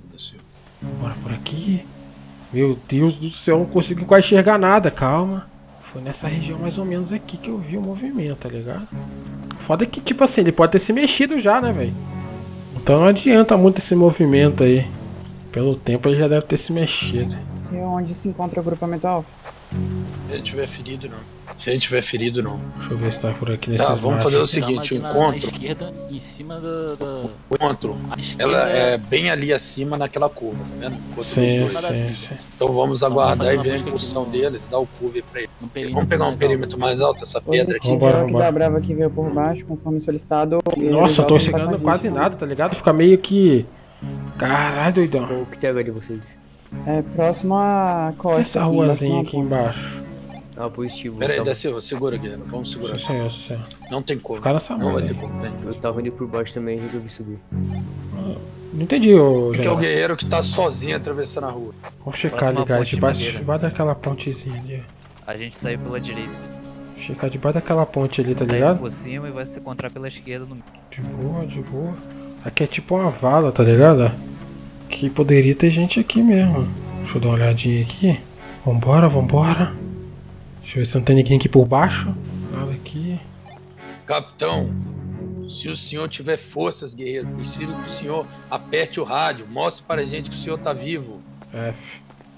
Bora por aqui. Meu Deus do céu, não consigo quase enxergar nada, calma. Foi nessa região mais ou menos aqui que eu vi o movimento, tá ligado? Foda que, tipo assim, ele pode ter se mexido já, né, velho? Então não adianta muito esse movimento aí. Pelo tempo ele já deve ter se mexido. Sei onde se encontra o agrupamento alfa. Se ele tiver ferido, não. Se ele tiver ferido, não. Deixa eu ver se tá por aqui nesse Tá, vamos fazer o seguinte, o encontro... Na esquerda, em cima da... da... O encontro, ela é bem ali acima naquela curva, tá vendo? Sim, sim, sim. Então vamos aguardar e ver a impulsão deles, dar o curva pra ele. Vamos pegar um perímetro mais alto, essa pedra aqui. O que da Brava que veio por baixo, conforme solicitado. Nossa, eu tô chegando quase nada, tá ligado? Fica meio que... Caralho, doidão. O que tem agora de vocês? É próximo à costa. Essa ruazinha aqui embaixo. Ah, positivo. Pera aí, então. Da Silva, segura, Guilherme. Vamos segurar. Sim, senhor, sim, senhor. Não tem como. Ficar nessa Não vai ter aí. como, tem. Eu tava indo por baixo também e resolvi subir. Não entendi, ô. Que é o guerreiro que tá sozinho atravessando a rua. Vamos checar ali, guys. Debaixo, debaixo daquela pontezinha ali. A gente saiu pela direita. Checar debaixo daquela ponte ali, tá Daí ligado? por cima e vai se encontrar pela esquerda no... De boa, de boa. Aqui é tipo uma vala, tá ligado? Que poderia ter gente aqui mesmo. Deixa eu dar uma olhadinha aqui. Vambora, vambora. Deixa eu ver se não tem ninguém aqui por baixo. Nada aqui. Capitão, se o senhor tiver forças, guerreiro, preciso que o senhor aperte o rádio, mostre para a gente que o senhor tá vivo. F.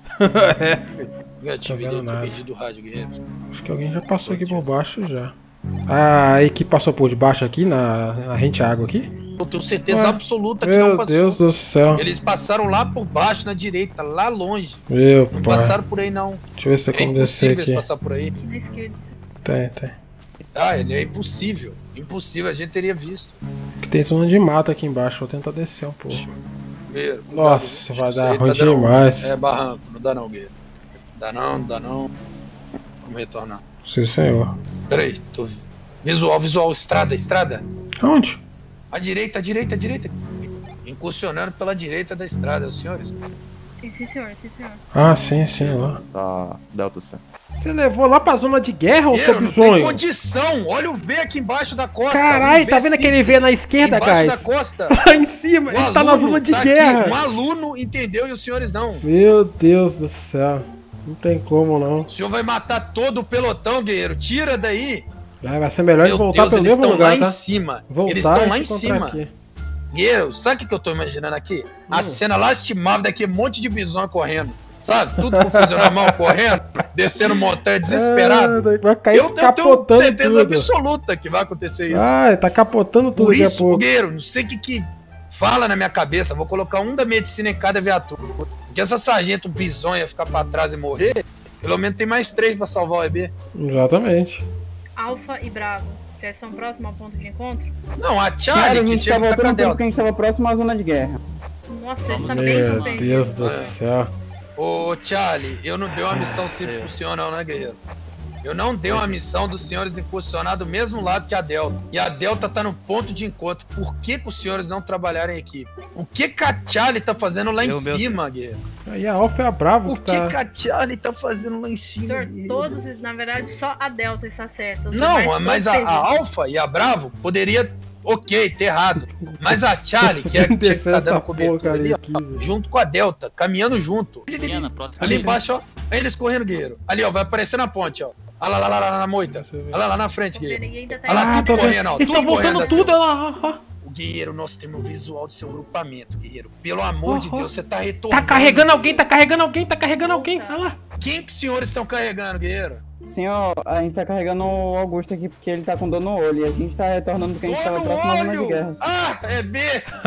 F. Negativo, eu tô pedindo o rádio, guerreiro. Acho que alguém já passou aqui por baixo já. Ah, a equipe passou por debaixo aqui, na, na rente água aqui? Eu tenho certeza Ué, absoluta que meu não passou. Deus do céu. Eles passaram lá por baixo, na direita, lá longe. Meu não pai. passaram por aí, não. Deixa eu ver se tem é como descer impossível aqui. eles passar por aí. Na esquerda. Tem, tem. Ah, ele é impossível. Impossível, a gente teria visto. Aqui tem zona de mata aqui embaixo, vou tentar descer um pouco. Guerreiro, Nossa, cuidado, vai isso dar aí ruim tá dando- demais. É barranco, não dá não, guerreiro. Dá não, não dá não. Vamos retornar. Sim, senhor. Pera aí, tô... Visual, visual, estrada, estrada. Onde? À direita, à direita, à direita. Incursionando pela direita da estrada, os senhores. Sim, sim, senhor, sim, senhor. Ah, sim, sim, lá. Tá, Delta C. Você levou lá pra zona de guerra, ô seu Guerreiro, não tem bizonho? condição, olha o V aqui embaixo da costa. Caralho, um tá V vendo simples. aquele V na esquerda, Embaixo guys? da costa. Lá em cima, Um ele tá na aluno zona de tá aqui, guerra. Um aluno entendeu e os senhores não. Meu Deus do céu. Não tem como, não. O senhor vai matar todo o pelotão, guerreiro. Tira daí. Ah, vai ser melhor Meu de voltar Deus, pelo eles mesmo estão lugar, lá tá? em cima. Voltar Eles estão e lá se em encontrar cima. aqui. Guerreiro, sabe o que que eu tô imaginando aqui? A cena lastimável daqui, um monte de bisão correndo. Sabe? Tudo com o fuzil na mão, correndo, descendo montanha, desesperado. Ah, vai cair eu, eu tenho capotando certeza tudo. absoluta que vai acontecer isso. Ah, tá capotando tudo Por daqui a isso, pouco. Guerreiro, não sei o que que fala na minha cabeça. Vou colocar um da medicina em cada viatura. Porque essa sargento bizonha ficar pra trás e morrer, pelo menos tem mais três pra salvar o E B. Exatamente. Alfa e Bravo, já são próximos ao ponto de encontro? Não, a Sério, Charlie a que gente tinha tá que ficar voltando dela. porque a gente tava próximo à zona de guerra. Nossa, ele tá bem Meu suspenso. Deus do céu. Ô, Charlie, eu não dei uma missão se funciona, né, guerreiro? Eu não dei uma missão dos senhores incursionar do mesmo lado que a Delta. E a Delta tá no ponto de encontro. Por que, que os senhores não trabalharam em equipe? O que que a Charlie tá fazendo lá Eu em mesmo. cima, guerreiro? Aí a Alfa é a Bravo O que que tá... que a Charlie tá fazendo lá em cima, Senhor, guerreiro? todos, na verdade, só a Delta está certa. Os Não, demais mas a, todos a perdidos. Alpha e a Bravo poderia, ok, ter errado. Mas a Charlie, que é a que tinha que Descer tá essa dando cobertura porcaria ali, ó, aqui, velho. junto com a Delta, caminhando junto. Diana, próximo. Ali embaixo, ó. Aí eles correndo, guerreiro. Ali, ó, vai aparecer na ponte, ó. Olha lá, lá, lá, lá na moita. Olha lá, lá na frente, guerreiro. Ele ainda tá Olha lá, Ah, tudo tô vendo. correndo, ó. Eles tudo estão voltando correndo, tudo, assim, olha lá. ó, ó. O guerreiro, nós temos o visual do seu grupamento, guerreiro. Pelo amor de Ó, ó. Deus, você tá Tá retornando. carregando alguém, tá carregando alguém, tá carregando alguém. Olha lá. Quem que os senhores estão carregando, guerreiro? Senhor, a gente tá carregando o Augusto aqui porque ele tá com dor no olho. E a gente tá retornando porque a gente Dor tava no próximo à zona de olho! guerra. Ah, é B!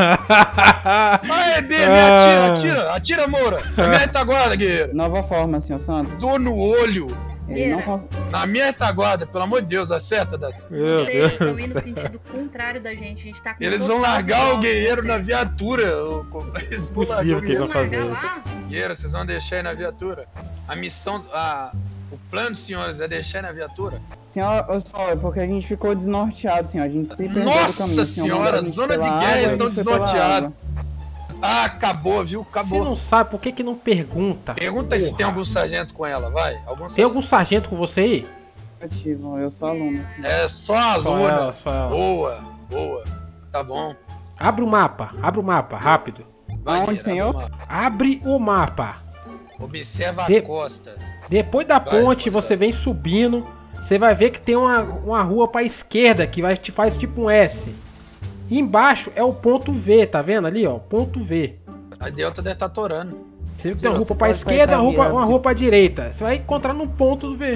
Ah, é B, me atira, atira, atira, Moura! Na minha retaguarda, guerreiro! Nova forma, senhor Santos. Dor no olho! Ele não cons... Na minha retaguarda, pelo amor de Deus, acerta das. Meu Vocês estão Deus. indo no sentido contrário da gente. A gente tá com Eles total vão largar visual o de guerreiro vocês. na viatura. ô, co- Eles vão largar Impossível o que eles vão guerreiro. fazer Largar isso. lá? Guerreiro, vocês vão deixar aí na viatura? A missão. A... O plano, senhores, é deixar aí na viatura? Senhor, ô, só, é porque a gente ficou desnorteado, senhor. A gente se perdeu do Nossa caminho. senhor. senhora, Mandou a gente zona de pela guerra, água, eles a estão gente foi pela desnorteados. água. Ah, acabou, viu? Você Acabou. não sabe por que que não pergunta? Pergunta aí se Porra. tem algum sargento com ela, vai. Algum Tem sargento. algum sargento com você aí? Ativo, eu sou aluno, assim. É só a Só aluna. ela, só ela. Boa, boa. Tá bom. Abre o mapa, abre o mapa, rápido. Vai, Aonde, Guerreiro, senhor? abre o mapa. Abre o mapa. Observa De- a costa. Depois da Vai, ponte, pode você vem subindo. Você vai ver que tem uma, uma rua pra esquerda que vai, te faz tipo um S. E embaixo é o ponto V, tá vendo ali, ó? Ponto V. A Delta deve estar torando. Você vê que tem uma Você rua pra pode esquerda e uma cair rua, caminhando, uma se- rua pra direita. Você vai encontrar no ponto do V.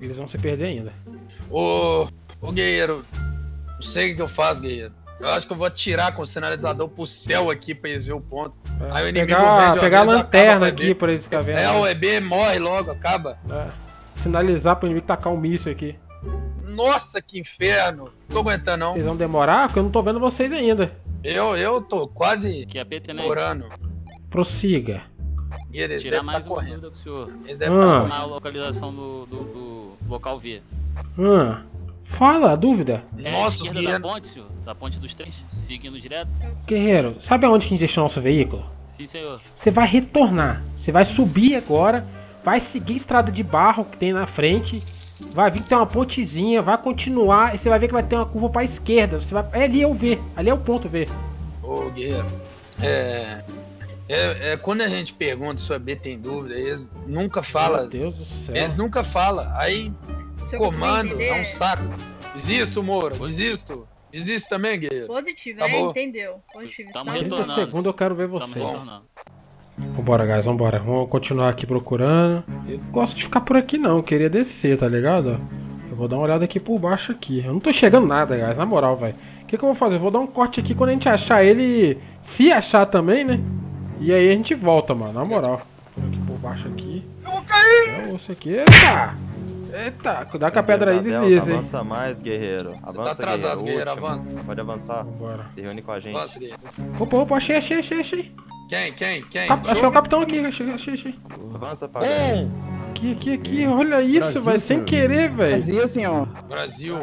Eles vão se perder ainda. Ô, ô guerreiro, não sei o que eu faço, guerreiro. Eu acho que eu vou atirar com o sinalizador pro céu aqui pra eles verem o ponto. É, Aí o inimigo pegar, vem pegar a vez, lanterna acaba aqui pra eles ficarem vendo. É, o E B morre logo, acaba. É. Sinalizar pro inimigo tacar um míssil aqui. Nossa, que inferno. Não tô aguentando, não. Vocês vão demorar? Porque eu não tô vendo vocês ainda. Eu, eu tô quase Que é P T, né? demorando. Prossiga. Guerreiro, eles Tirar devem mais tá uma correndo. dúvida com o senhor. Eles devem Ah. tá Na localização do, do, do local V. Ah, fala, dúvida. É Nossa, a esquerda guerreiro. da ponte, senhor. Da ponte dos trens, seguindo direto. Guerreiro, sabe aonde que a gente deixou nosso veículo? Sim, senhor. Você vai retornar. Você vai subir agora. Vai seguir a estrada de barro que tem na frente. Vai vir que tem uma pontezinha. Vai continuar. E você vai ver que vai ter uma curva pra esquerda. Você vai... É ali é o V. Ali é o ponto V. Ô, guerreiro. É, é, é. Quando a gente pergunta se o E B tem dúvida, eles nunca falam. Meu Deus do céu. Eles nunca falam. Aí, Se eu comando conseguir é um entender- saco. Desisto, Moura. Desisto. Desisto também, guerreiro. Positivo, Tá é, bom. entendeu? Positivo. Tamo Só- trinta retornando. segundos eu quero ver Tamo vocês. retornando. Vambora, guys, vambora. Vamos continuar aqui procurando. Eu não gosto de ficar por aqui, não. Eu queria descer, tá ligado? Eu vou dar uma olhada aqui por baixo aqui. Eu não tô chegando nada, guys. Na moral, velho. O que, que eu vou fazer? Eu vou dar um corte aqui quando a gente achar ele. Se achar também, né? E aí a gente volta, mano. Na moral. Por aqui por baixo aqui. Eu vou cair! É o osso aqui. Eita! Eita! Cuidado com a pedra aí, desliza, hein? Avança mais, guerreiro. Avança, atrasado, guerreiro. guerreiro, Último. avança. Pode avançar. Vambora. Se reúne com a gente. Nossa, guerreiro. Opa, opa, achei, achei, achei, achei. Quem, quem, quem? Cap- Acho que é o capitão aqui. Achei, achei, achei. Avança, Pagani. Aqui, aqui, aqui. Olha isso, Brasil, velho. Sem senhor. querer, velho. Fazia assim, ó. Brasil.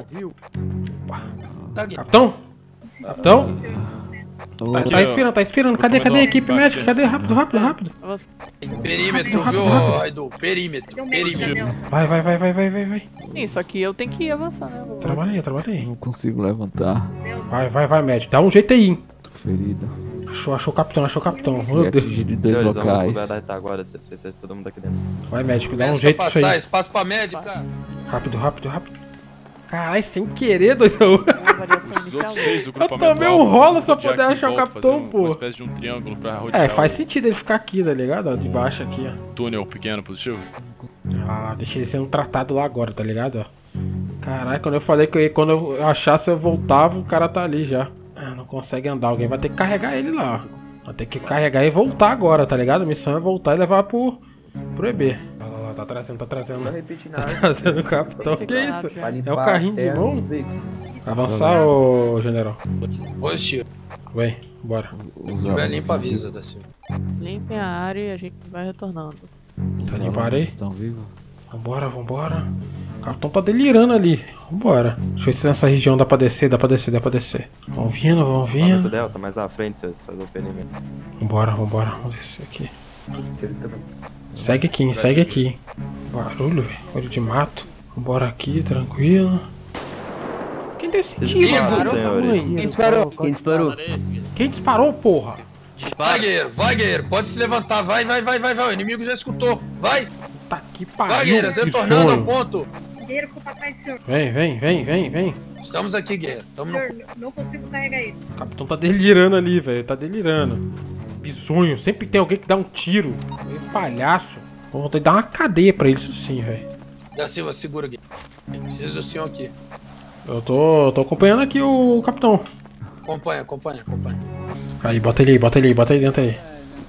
Tá aqui. Capitão? Capitão? Tá, Aqui, tá ó. inspirando, tá inspirando. Cadê, cadê a equipe médica? Cadê? Rápido, rápido, rápido. Perímetro, Rápido, viu, rápido. Raidu? Perímetro. Deu medo, Perímetro. Gabriel. Vai, vai, vai, vai, vai, vai, vai. Sim, só que eu tenho que ir avançar, né? Eu- Trabalha aí, trabalha aí. Não consigo levantar. Vai, vai, vai, médico. Dá um jeito aí, hein. Tô ferido. Achou, achou o capitão, achou o capitão. Fui Meu Deus. atingido em dois Senhores, vamos locais. cuidar da retaguarda, se se todo mundo aqui dentro. Vai, médico, dá um Médica jeito nisso passar, aí. espaço pra médica. Rápido, rápido, rápido. Caralho, sem querer, doidão. Os outros seis do Eu grupamento tomei um alfa rolo vão pra rodear poder aqui em achar o volta, capitão, fazer um- pô. Uma espécie de um triângulo pra rodear É, faz o sentido ele ficar aqui, tá ligado? Ó, de baixo aqui, ó. túnel pequeno positivo. Ah, deixei ele sendo tratado lá agora, tá ligado? Ó. Caralho, quando eu falei que eu ia- quando eu achasse eu voltava, o cara tá ali já. Ah, não consegue andar, alguém vai ter que carregar ele lá, ó. Vai ter que carregar e voltar agora, tá ligado? A missão é voltar e levar pro, pro E B. Olha lá, lá, tá trazendo, tá trazendo. Tá trazendo o capitão. Que isso? É o carrinho de mão? Avançar, ô general. Positivo. Vem, bora. Se tiver limpa, avisa da Silva. Limpem a área e a gente vai retornando. Tá limpado aí? Estão vivos? Vambora, vambora. O capitão tá delirando ali. Vambora. Deixa eu ver se nessa região dá pra descer, dá pra descer, dá pra descer. Vão vindo, vão Muito vindo. Delta, mais à frente, seus, fazer o perímetro. Vambora, vambora. Vamos descer aqui. Segue aqui, hein, segue aqui. Barulho, velho. Olho de mato. Vambora aqui, tranquilo. Quem deu esse tiro, disparam, cara? senhores. Quem disparou? Quem disparou? Quem disparou, porra? Vai, guerreiro, vai, guerreiro. Pode se levantar. Vai, vai, vai, vai, vai. O inimigo já escutou. Vai. Tá que Vai, pariu. guerreiro. que Retornando ao sonho. ponto. Guerreiro, ficou pra trás, senhor. Vem, vem, vem, vem, vem. Estamos aqui, guerreiro. Estamos no... Senhor, não consigo carregar ele. O capitão tá delirando ali, velho. Tá delirando. Bizonho. Sempre tem alguém que dá um tiro. Meio palhaço. Vou ter que dar uma cadeia pra ele, isso sim, velho. Da Silva, segura, guerreiro. Preciso do senhor aqui. Eu tô, tô acompanhando aqui o capitão. Acompanha, acompanha, acompanha. Aí, bota ele aí, bota ele aí, bota ele dentro aí.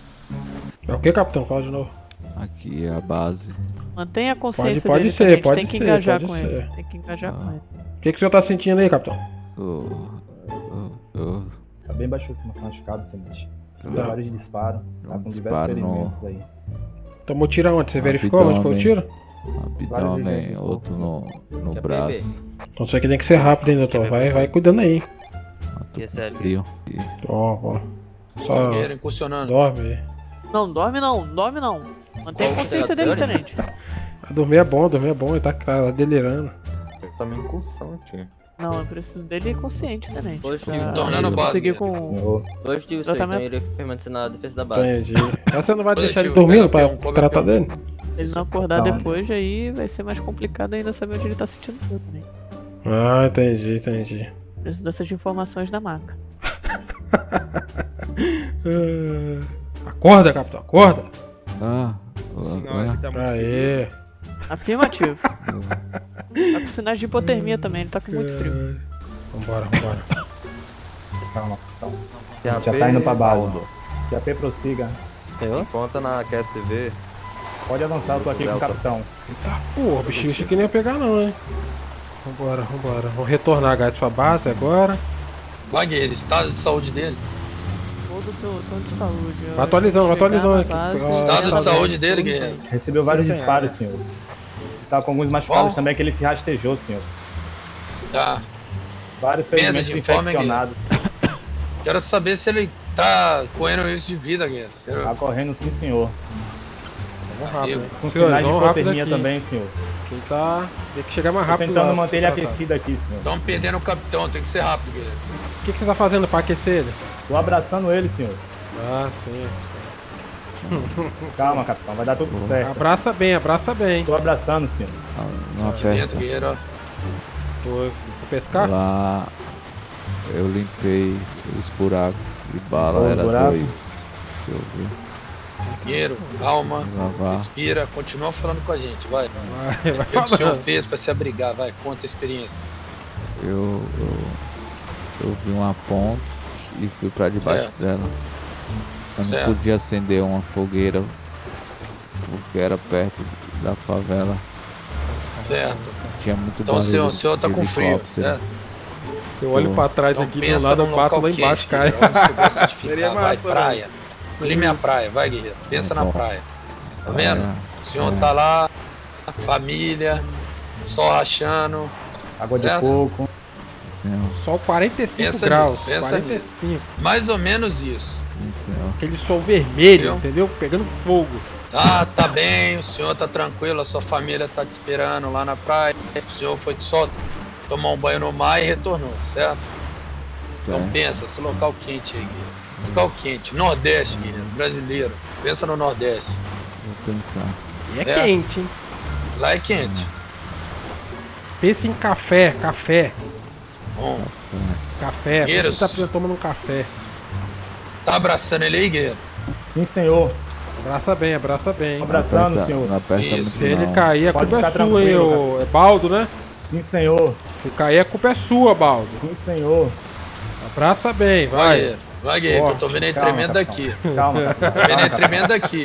É o que, capitão? Fala de novo. Aqui é a base. Mantenha a consciência Pode- pode dele ser, também, a gente pode tem que ser, engajar pode com ser. ele. Tem que engajar com ele. O que, que o senhor tá sentindo aí, capitão? Eu, eu, eu, Tá bem baixo machucado, tenente. Tem Tá. vários disparos. Tá com diversos disparo no- ferimentos aí. Tomou tiro aonde? Você verificou onde foi o tiro? abdômen, outro no, no Quer braço. Então isso aqui tem que ser rápido, hein, doutor? Vai, vai cuidando aí. Que é sério. Frio. Ó, ó. Só Guerreiro incursionando. dorme aí. Não, dorme não, dorme não. Mantenha a consciência dele, tenente. Dormir é bom, dormir é bom, ele tá, tá delirando. Tá meio incursão aqui. Não, eu preciso dele consciente, tenente. Positivo. pra Tornando ele base, conseguir né? com... Positivo, senhor. Então Tratamento. ele vai permanecer na defesa da base. Entendi. Mas você não vai deixar ele Positivo, dormindo pega pra P um, tratar pega P um. dele? Se ele não acordar Calma. depois, aí vai ser mais complicado ainda saber onde ele tá sentindo dor também. Ah, entendi, entendi. Preciso dessas informações da maca. Ah, acorda, capitão, acorda. Ah, Senhora, ele tá muito Aê. Afirmativo. eu- Tá com sinais de hipotermia também, ele tá com muito frio. Vambora, vambora. Calma, calma. Q A P, Já tá indo pra base. Paulo. Q A P prossiga. Conta na Q S V. Pode avançar, eu tô aqui com o capitão. Tá, pô, bichinho, achei que nem ia pegar não, hein. Vambora, vambora. Vamos retornar gás pra base agora. Vai, Guerreiro, estado de saúde dele. Todo plano de saúde. Vai atualizando, vai atualizando aqui. Estado de saúde dele, Guerreiro. Recebeu vários Sim, disparos, senhor. Tá com alguns machucados Bom. também que ele se rastejou, senhor. Tá. Vários Pena ferimentos de informe, infeccionados. Quero saber se ele tá correndo risco de vida, Guerreiro. Se- Tá correndo sim, senhor. Vamos rápido. Com Senhores, sinais de vamos rápido hipotermia aqui. também, senhor. Quem tá... Tem que chegar mais Tô rápido. tentando lá. manter ele Tá, tá. aquecido aqui, senhor. Estão perdendo o capitão, tem que ser rápido, Guerreiro. O que, que você tá fazendo pra aquecer ele? Tô abraçando ele, senhor. Ah, sim. Calma, capitão, vai dar tudo certo. Abraça bem, abraça bem. Tô abraçando, senhor. Não Dentro, aperta. Guerreiro, ó. Foi pescar? Lá eu limpei os buracos de bala, Os era buracos? dois. Deixa eu ver. Guerreiro, calma, Lavar. respira, continua falando com a gente, vai. Vai, vai O que o senhor falando. fez pra se abrigar, vai, conta a experiência. Eu, eu, eu vi uma ponte e fui pra debaixo Certo. dela. Eu não Certo. podia acender uma fogueira porque era perto da favela. Certo. Tinha muito Então o barulho senhor, o senhor tá de com frio, helicóptero. certo? Se eu olho Tô. pra trás Então aqui do pensa lado, num eu bato local lá embaixo, quente, cai. Guerreiro, onde você gosta de ficar, Seria vai, massa, praia. Clima é a praia, vai, Guerreiro, pensa na Bom. praia. Tá vendo? É, O senhor é. tá lá, família, sol rachando, Água de certo? coco. Senhor, Sol quarenta e cinco Pensa graus. nisso, pensa quarenta e cinco. mais ou menos isso. sim, senhor. Aquele sol vermelho, Viu? entendeu? Pegando fogo. Ah, tá bem, o senhor tá tranquilo, a sua família tá te esperando lá na praia. O senhor foi só tomar um banho no mar e retornou, certo? Então Certo. pensa, esse local quente aí, Guilherme. Local quente, Nordeste, Guilherme, brasileiro. Pensa no Nordeste. Vou pensar. E é É. quente, hein? Lá é quente. Pensa em café, café, Bom, café. Guerreiros. Você tá tomando um café. tá abraçando ele aí, Guerreiro? Sim, senhor. Abraça bem, abraça bem. Tô abraçando, Aperta- senhor. Não aperta Isso. muito Se ele não. cair, a Pode culpa é ficar sua, hein, tranquilo, ô. É Baldo, né? Sim, senhor. Se cair, a culpa é sua, Baldo. Sim, senhor. Abraça bem, Vai, vai. Guerreiro. Vai, Guerreiro, que eu tô vendo ele Calma, tremendo capitão. daqui. Calma, Tô capitão. vendo ele Calma, tremendo aqui.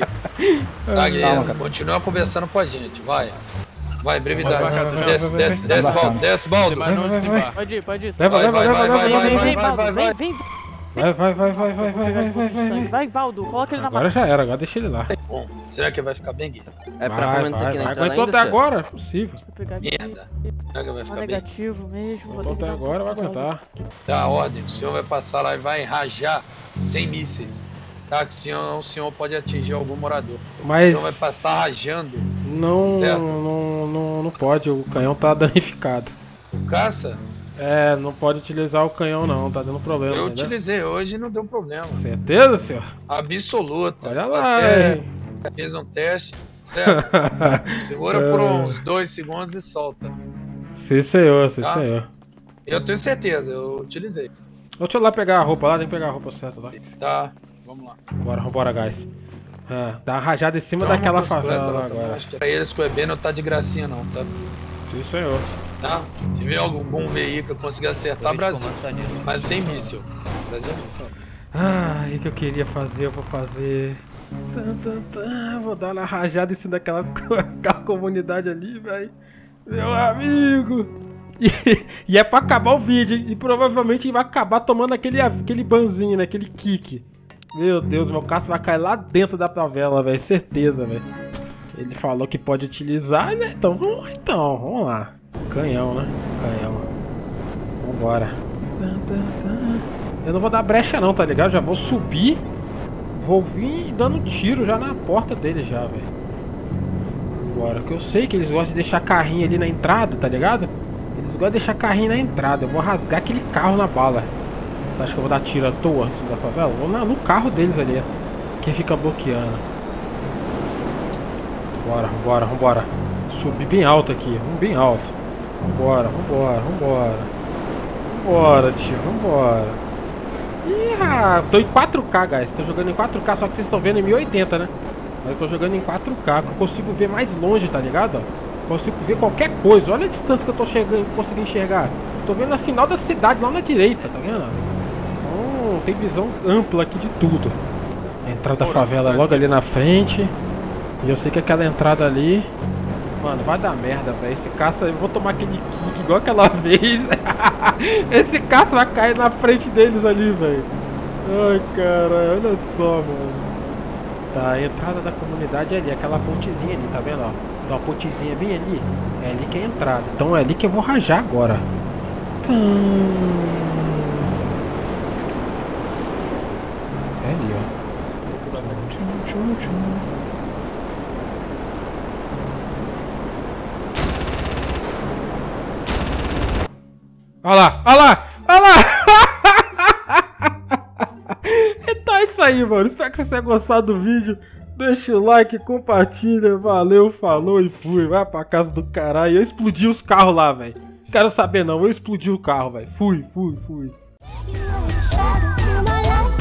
Tá, Guerreiro? capitão. Continua conversando com a gente, vai. Vai, brevidade. Vai, vai, vai, vai, Desce, vai, desce, vai, desce, vai. Baldo, desce, Baldo. Mas não desembarca. Pode ir, pode ir. Leva, Vai, leva, vai, leva, vai, leva, vai, leva, vai, Vem, leva. vem, vai, Baldo, vai, vem, vai. vem. Vai, vai, vai, vai, vai, vai, vai, vai, vai, Sangue. vai. Vai, Baldo, coloca ele na Agora mão. já era, agora deixa ele lá. Bom, será que vai ficar bem, Guerreiro? É pra Vai, pelo menos vai, aqui não vai. entrar Aguentou ainda, até senhor? agora, é possível. Vou pegar aqui. Merda. Será que vai Tá ficar bem? negativo mesmo. Vou Aguentou ter que até dar um agora, vai pouco de aguentar. Tá, a ordem. O senhor vai passar lá e vai rajar sem mísseis. Tá? Que o senhor, o senhor pode atingir algum morador. O Mas senhor vai passar rajando não, Certo. não, não, não pode, o canhão tá danificado. o caça. É, não pode utilizar o canhão não, tá dando problema. Eu entendeu? utilizei hoje e não deu problema. Certeza, senhor? Absoluta. Olha Eu lá, até hein? fiz um teste. Certo? Segura por uns dois segundos e solta. Sim, senhor, sim, Tá. senhor. Eu tenho certeza, eu utilizei. Deixa eu lá pegar a roupa lá, tem que pegar a roupa certa lá. Tá, vamos lá. Bora, vambora, guys. Ah, dá uma rajada em cima Dá uma daquela motocicleta favela lá lá também, agora. acho que pra eles que o E B não tá de gracinha não, tá? Sim, senhor. Tá? Se vier algum veículo conseguir acertar, Brasil. Mas sem míssil. Brasil não. Ah, o que eu queria fazer, eu vou fazer. Tan, tan, tan. Vou dar uma rajada em cima daquela, daquela comunidade ali, velho. Meu amigo. E, e é pra acabar o vídeo, hein? E provavelmente vai acabar tomando aquele, aquele banzinho, né? Aquele kick. Meu Deus, meu caça vai cair lá dentro da favela, velho. Certeza, velho. Ele falou que pode utilizar, né? Então, vamos, então, vamos lá. Canhão, né? Canhão. Vambora. Tan, tan, tan. Eu não vou dar brecha não, tá ligado? Já vou subir. Vou vir dando tiro já na porta dele já, velho. Bora, que eu sei que eles gostam de deixar carrinho ali na entrada, tá ligado? Eles gostam de deixar carrinho na entrada. Eu vou rasgar aquele carro na bala. Você acha que eu vou dar tiro à toa em cima da favela? Eu vou na, no carro deles ali, ó. Que fica bloqueando. Bora, vambora, vambora. Subir bem alto aqui, vamos bem alto. Vambora, vambora, vambora. Vambora, tio, vambora. Ih, ah, tô em quatro K, guys. Tô jogando em quatro K, só que vocês estão vendo em mil e oitenta, né? Mas eu tô jogando em quatro K, que eu consigo ver mais longe, tá ligado? Consigo ver qualquer coisa. Olha a distância que eu tô chegando, conseguindo enxergar. Tô vendo a final da cidade lá na direita, tá vendo? Então, tem visão ampla aqui de tudo. A entrada da favela logo ali na frente. E eu sei que aquela entrada ali... Mano, vai dar merda, velho. Esse caça, eu vou tomar aquele kick igual aquela vez. Esse caça vai cair na frente deles ali, velho. Ai, cara, olha só, mano. Tá, a entrada da comunidade é ali, aquela pontezinha ali, tá vendo, ó? Tem uma pontezinha bem ali. É ali que é a entrada. Então é ali que eu vou rajar agora. É ali, ó. Olha lá, olha lá, olha lá! Então é isso aí, mano. Espero que vocês tenham gostado do vídeo. Deixa o like, compartilha. Valeu, falou e fui. Vai pra casa do caralho. Eu explodi os carros lá, velho. Quero saber não, eu explodi o carro, velho. Fui, fui, fui.